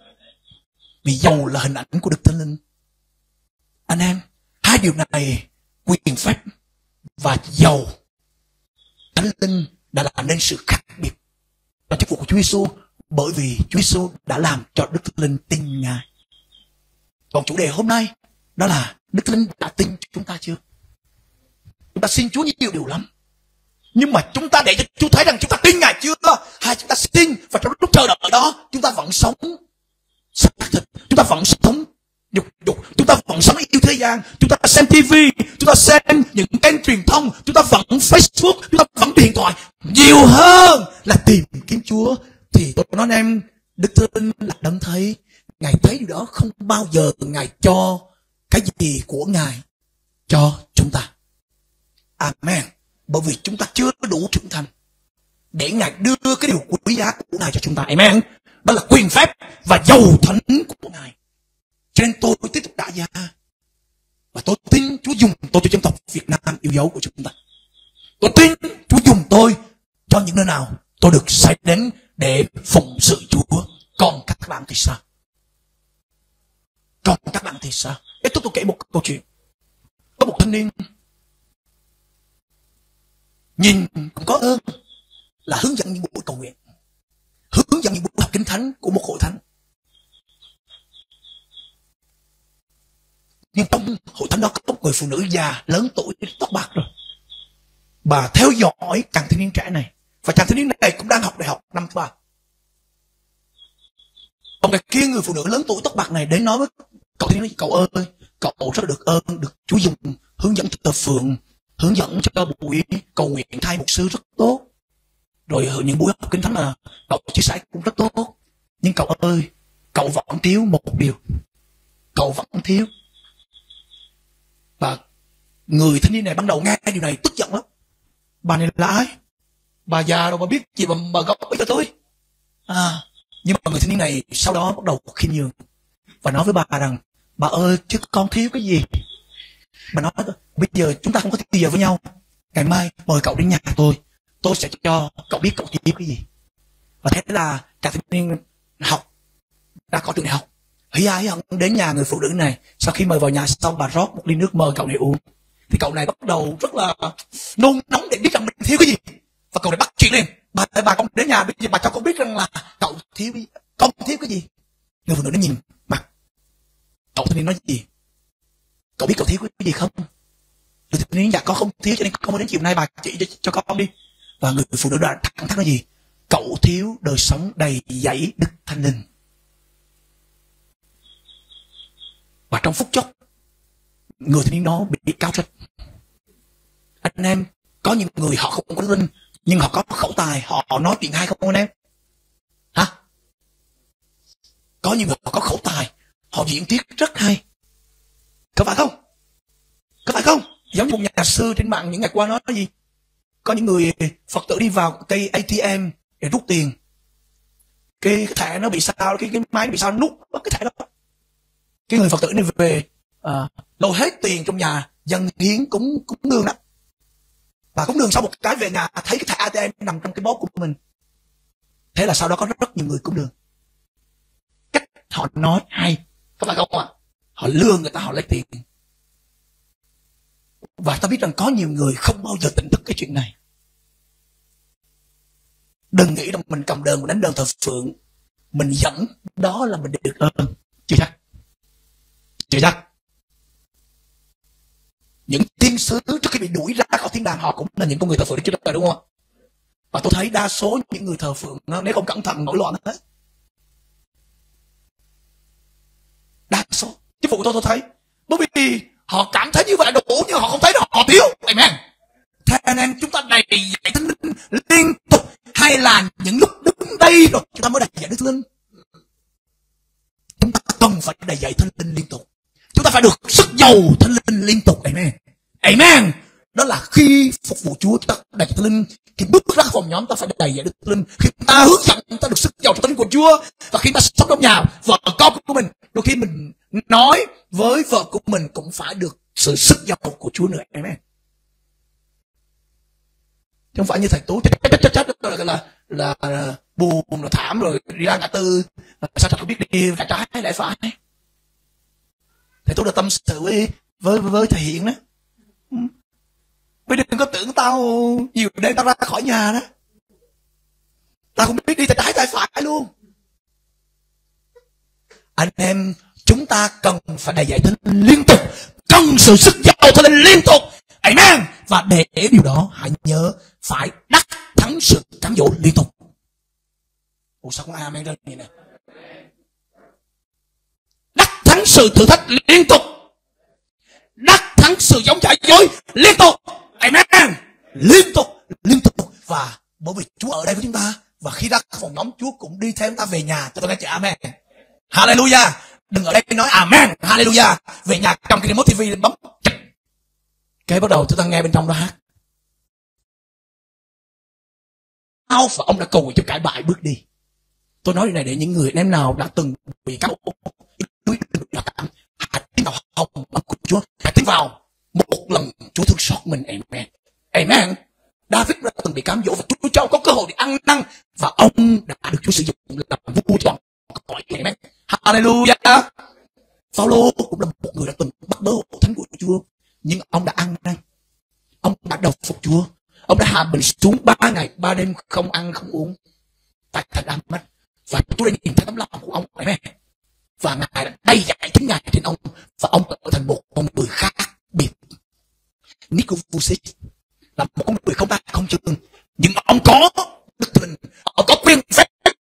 Vì giàu là hình ảnh của Đức Thánh Linh. Anh em, hai điều này, quyền phép và giàu Thánh Linh, đã làm nên sự khác biệt trong chức vụ của Chúa Giêsu, bởi vì Chúa Giêsu đã làm cho Đức Thánh Linh tin Ngài. Còn chủ đề hôm nay đó là Đức Thánh Linh đã tin chúng ta chưa? Chúng ta xin Chúa nhiều điều lắm, nhưng mà chúng ta để cho Chúa thấy rằng chúng ta tin Ngài chưa? Hay chúng ta xin và trong lúc chờ đợi đó chúng ta vẫn sống xác thịt, chúng ta vẫn sống dục dục, chúng ta vẫn sống yêu thế gian, chúng ta xem tivi, chúng ta xem những kênh truyền thông, chúng ta vẫn Facebook, chúng ta vẫn điện thoại nhiều hơn là tìm kiếm Chúa. Thì tôi nói em, Đức Thánh Linh là đấng thấy. Ngài thấy điều đó, không bao giờ Ngài cho cái gì của Ngài cho chúng ta. Amen. Bởi vì chúng ta chưa đủ trưởng thành để Ngài đưa cái điều quý giá của Ngài cho chúng ta. Amen. Đó là quyền phép và giàu thánh của Ngài. Cho nên tôi tiếp tục đả gia, và tôi tin Chúa dùng tôi cho dân tộc Việt Nam yêu dấu của chúng ta. Tôi tin Chúa dùng tôi cho những nơi nào tôi được sai đến để phụng sự Chúa. Còn các bạn thì sao? Còn các bạn thì sao? Để tôi, tôi kể một câu chuyện. Có một thanh niên nhìn cũng có ơn là hướng dẫn những buổi cầu nguyện, hướng dẫn những buổi học kinh thánh của một hội thánh. Nhưng trong hội thánh đó có một người phụ nữ già lớn tuổi, tóc bạc rồi. Bà theo dõi chàng thanh niên trẻ này, và chàng thanh niên này cũng đang học đại học năm thứ ba. Còn cái kia người phụ nữ lớn tuổi tóc bạc này đến nói với cậu thanh niên: cậu ơi, cậu rất được ơn được Chúa dùng hướng dẫn cho phường, hướng dẫn cho buổi cầu nguyện thay mục sư rất tốt, rồi những buổi học kinh thánh mà cậu chia sẻ cũng rất tốt. Nhưng cậu ơi, cậu vẫn thiếu một điều. Cậu vẫn thiếu. Và người thanh niên này ban đầu nghe điều này tức giận lắm. Bà này là ai? Bà già rồi bà biết gì mà bà gọi cho tôi? À, nhưng mà người thanh niên này sau đó bắt đầu khiêm nhường và nói với bà rằng: bà ơi, chứ con thiếu cái gì? Bà nói: bây giờ chúng ta không có thiếu giờ với nhau. Ngày mai mời cậu đến nhà tôi, tôi sẽ cho cậu biết cậu thiếu cái gì. Và thế là chàng thanh niên học đã có trường đại học, hí ai đến nhà người phụ nữ này. Sau khi mời vào nhà xong, bà rót một ly nước mời cậu này uống. Thì cậu này bắt đầu rất là nôn nóng để biết rằng mình thiếu cái gì, và cậu này bắt chuyện lên: bà bà con đến nhà bây giờ bà cho con biết rằng là cậu thiếu con thiếu cái gì. Người phụ nữ nó nhìn mặt cậu thanh niên nói gì: cậu biết cậu thiếu cái gì không? Người thanh niên: dạ con không thiếu, cho nên con muốn đến chiều nay bà chỉ cho, cho con đi. Và người phụ nữ đã thẳng thắn nói gì: cậu thiếu đời sống đầy dẫy Đức Thánh Linh. Và trong phút chốc, người thanh niên đó bị cáo trách. Anh em, có những người họ không có Đức Linh, nhưng họ có khẩu tài, họ, họ nói chuyện hay không anh em? Hả? Có những người họ có khẩu tài, họ diễn thuyết rất hay. Có phải không? Có phải không? Giống như một nhà sư trên mạng những ngày qua nói gì? Có những người Phật tử đi vào cây a tê em để rút tiền. Cái, cái thẻ nó bị sao, cái, cái máy nó bị sao, nó nút cái thẻ đó. Cái người Phật tử này về à, lôi hết tiền trong nhà dâng hiến cúng cúng đường đó. Và cúng đường sau một cái về nhà thấy cái thẻ a tê em nằm trong cái bóp của mình. Thế là sau đó có rất, rất nhiều người cúng đường. Cách họ nói hay, có phải không ạ? Họ lừa người ta, họ lấy tiền. Và ta biết rằng có nhiều người không bao giờ tỉnh thức cái chuyện này. Đừng nghĩ rằng mình cầm đơn, mình đánh đơn thờ phượng, mình dẫn đó là mình được ơn. Chưa chắc. Chưa chắc. Những thiên sứ trước khi bị đuổi ra khỏi thiên đàng họ cũng là những con người thờ phượng Đức Chúa Trời, đúng không? Và tôi thấy đa số những người thờ phượng nếu không cẩn thận nổi loạn hết. Đa số. Chứ phụ tôi tôi thấy. Bởi vì họ cảm thấy như vậy là đủ nhưng họ không thấy là họ thiếu. Amen. Thế anh em chúng ta đầy dạy Thánh Linh liên tục, hay là những lúc đứng đây rồi chúng ta mới đầy dạy Đức Linh? Chúng ta cần phải đầy dạy Thánh Linh liên tục. Chúng ta phải được sức dầu Thánh Linh liên tục. Amen. Amen. Đó là khi phục vụ Chúa chúng ta đầy dạy Thánh Linh. Khi bước ra phòng nhóm ta phải đầy dạy Đức Linh. Khi ta hướng dẫn ta được sức dầu Thánh Linh của Chúa. Và khi ta sống trong nhà vợ con của mình, đôi khi mình nói với vợ của mình cũng phải được sự sức dầu của Chúa nữa. Amen. Chứ không phải như thầy Tú chết chết chết chết là, là, là, là buồn là thảm rồi đi ra ngã tư sao thật không biết đi phải trái lại phải. Thầy Tú đã tâm sự với với với thầy Hiện đó. Bây đừng có tưởng tao nhiều đêm tao ra khỏi nhà đó, tao không biết đi tay trái tay phải luôn. Anh em chúng ta cần phải đầy dạy Thánh Linh liên tục, cần sự sức dầu Thánh Linh liên tục. Amen. Và để điều đó hãy nhớ phải đắc thắng sự cám dỗ liên tục. Ủa sao không ai amen lên vậy nè? Đắc thắng sự thử thách liên tục, đắc thắng sự giống giả dối liên tục. Amen. Liên tục, liên tục. Và bởi vì Chúa ở đây với chúng ta, và khi ra phòng nhóm Chúa cũng đi theo chúng ta về nhà. Cho tôi nghe chữ amen. Hallelujah. Đừng ở đây nói amen. Hallelujah. Về nhà cầm cái remote ti vi lên bấm. Cái bắt đầu chúng ta nghe bên trong đó hát. Và ông đã cầu nguyện cho cải bại bước đi. Tôi nói điều này để những người em nào đã từng bị cáo hãy tin vào hồng của Chúa, hãy tin vào một lần Chúa thương xót mình. Amen. Amen. David đã từng bị cám dỗ và Chúa cho ông có cơ hội để ăn năn, và ông đã được Chúa sử dụng làm vua cho cõi. Amen. Hallelujah. Phaolô cũng là một người đã từng bắt bớ hội thánh của Chúa, nhưng ông đã ăn năn, ông đã đầu phục Chúa, ông đã hạ mình xuống ba ngày ba đêm không ăn không uống tại thành Đa Mách, và Chúa đã nhìn thấy tấm lòng của ông. Amen. Và Ngài đã đầy dạy chính Ngài trên ông, và ông trở thành một con người khác biệt. Nico Vucic là một con người không đa không chừng, nhưng ông có đức tin, ông có quyền phép.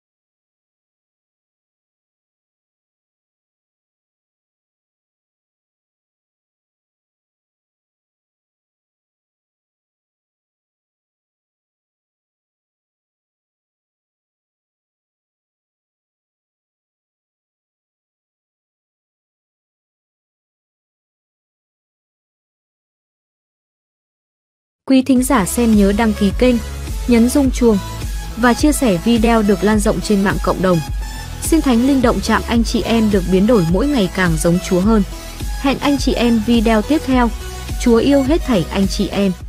Quý thính giả xem nhớ đăng ký kênh, nhấn rung chuông và chia sẻ video được lan rộng trên mạng cộng đồng. Xin Thánh Linh động chạm anh chị em được biến đổi mỗi ngày càng giống Chúa hơn. Hẹn anh chị em video tiếp theo. Chúa yêu hết thảy anh chị em.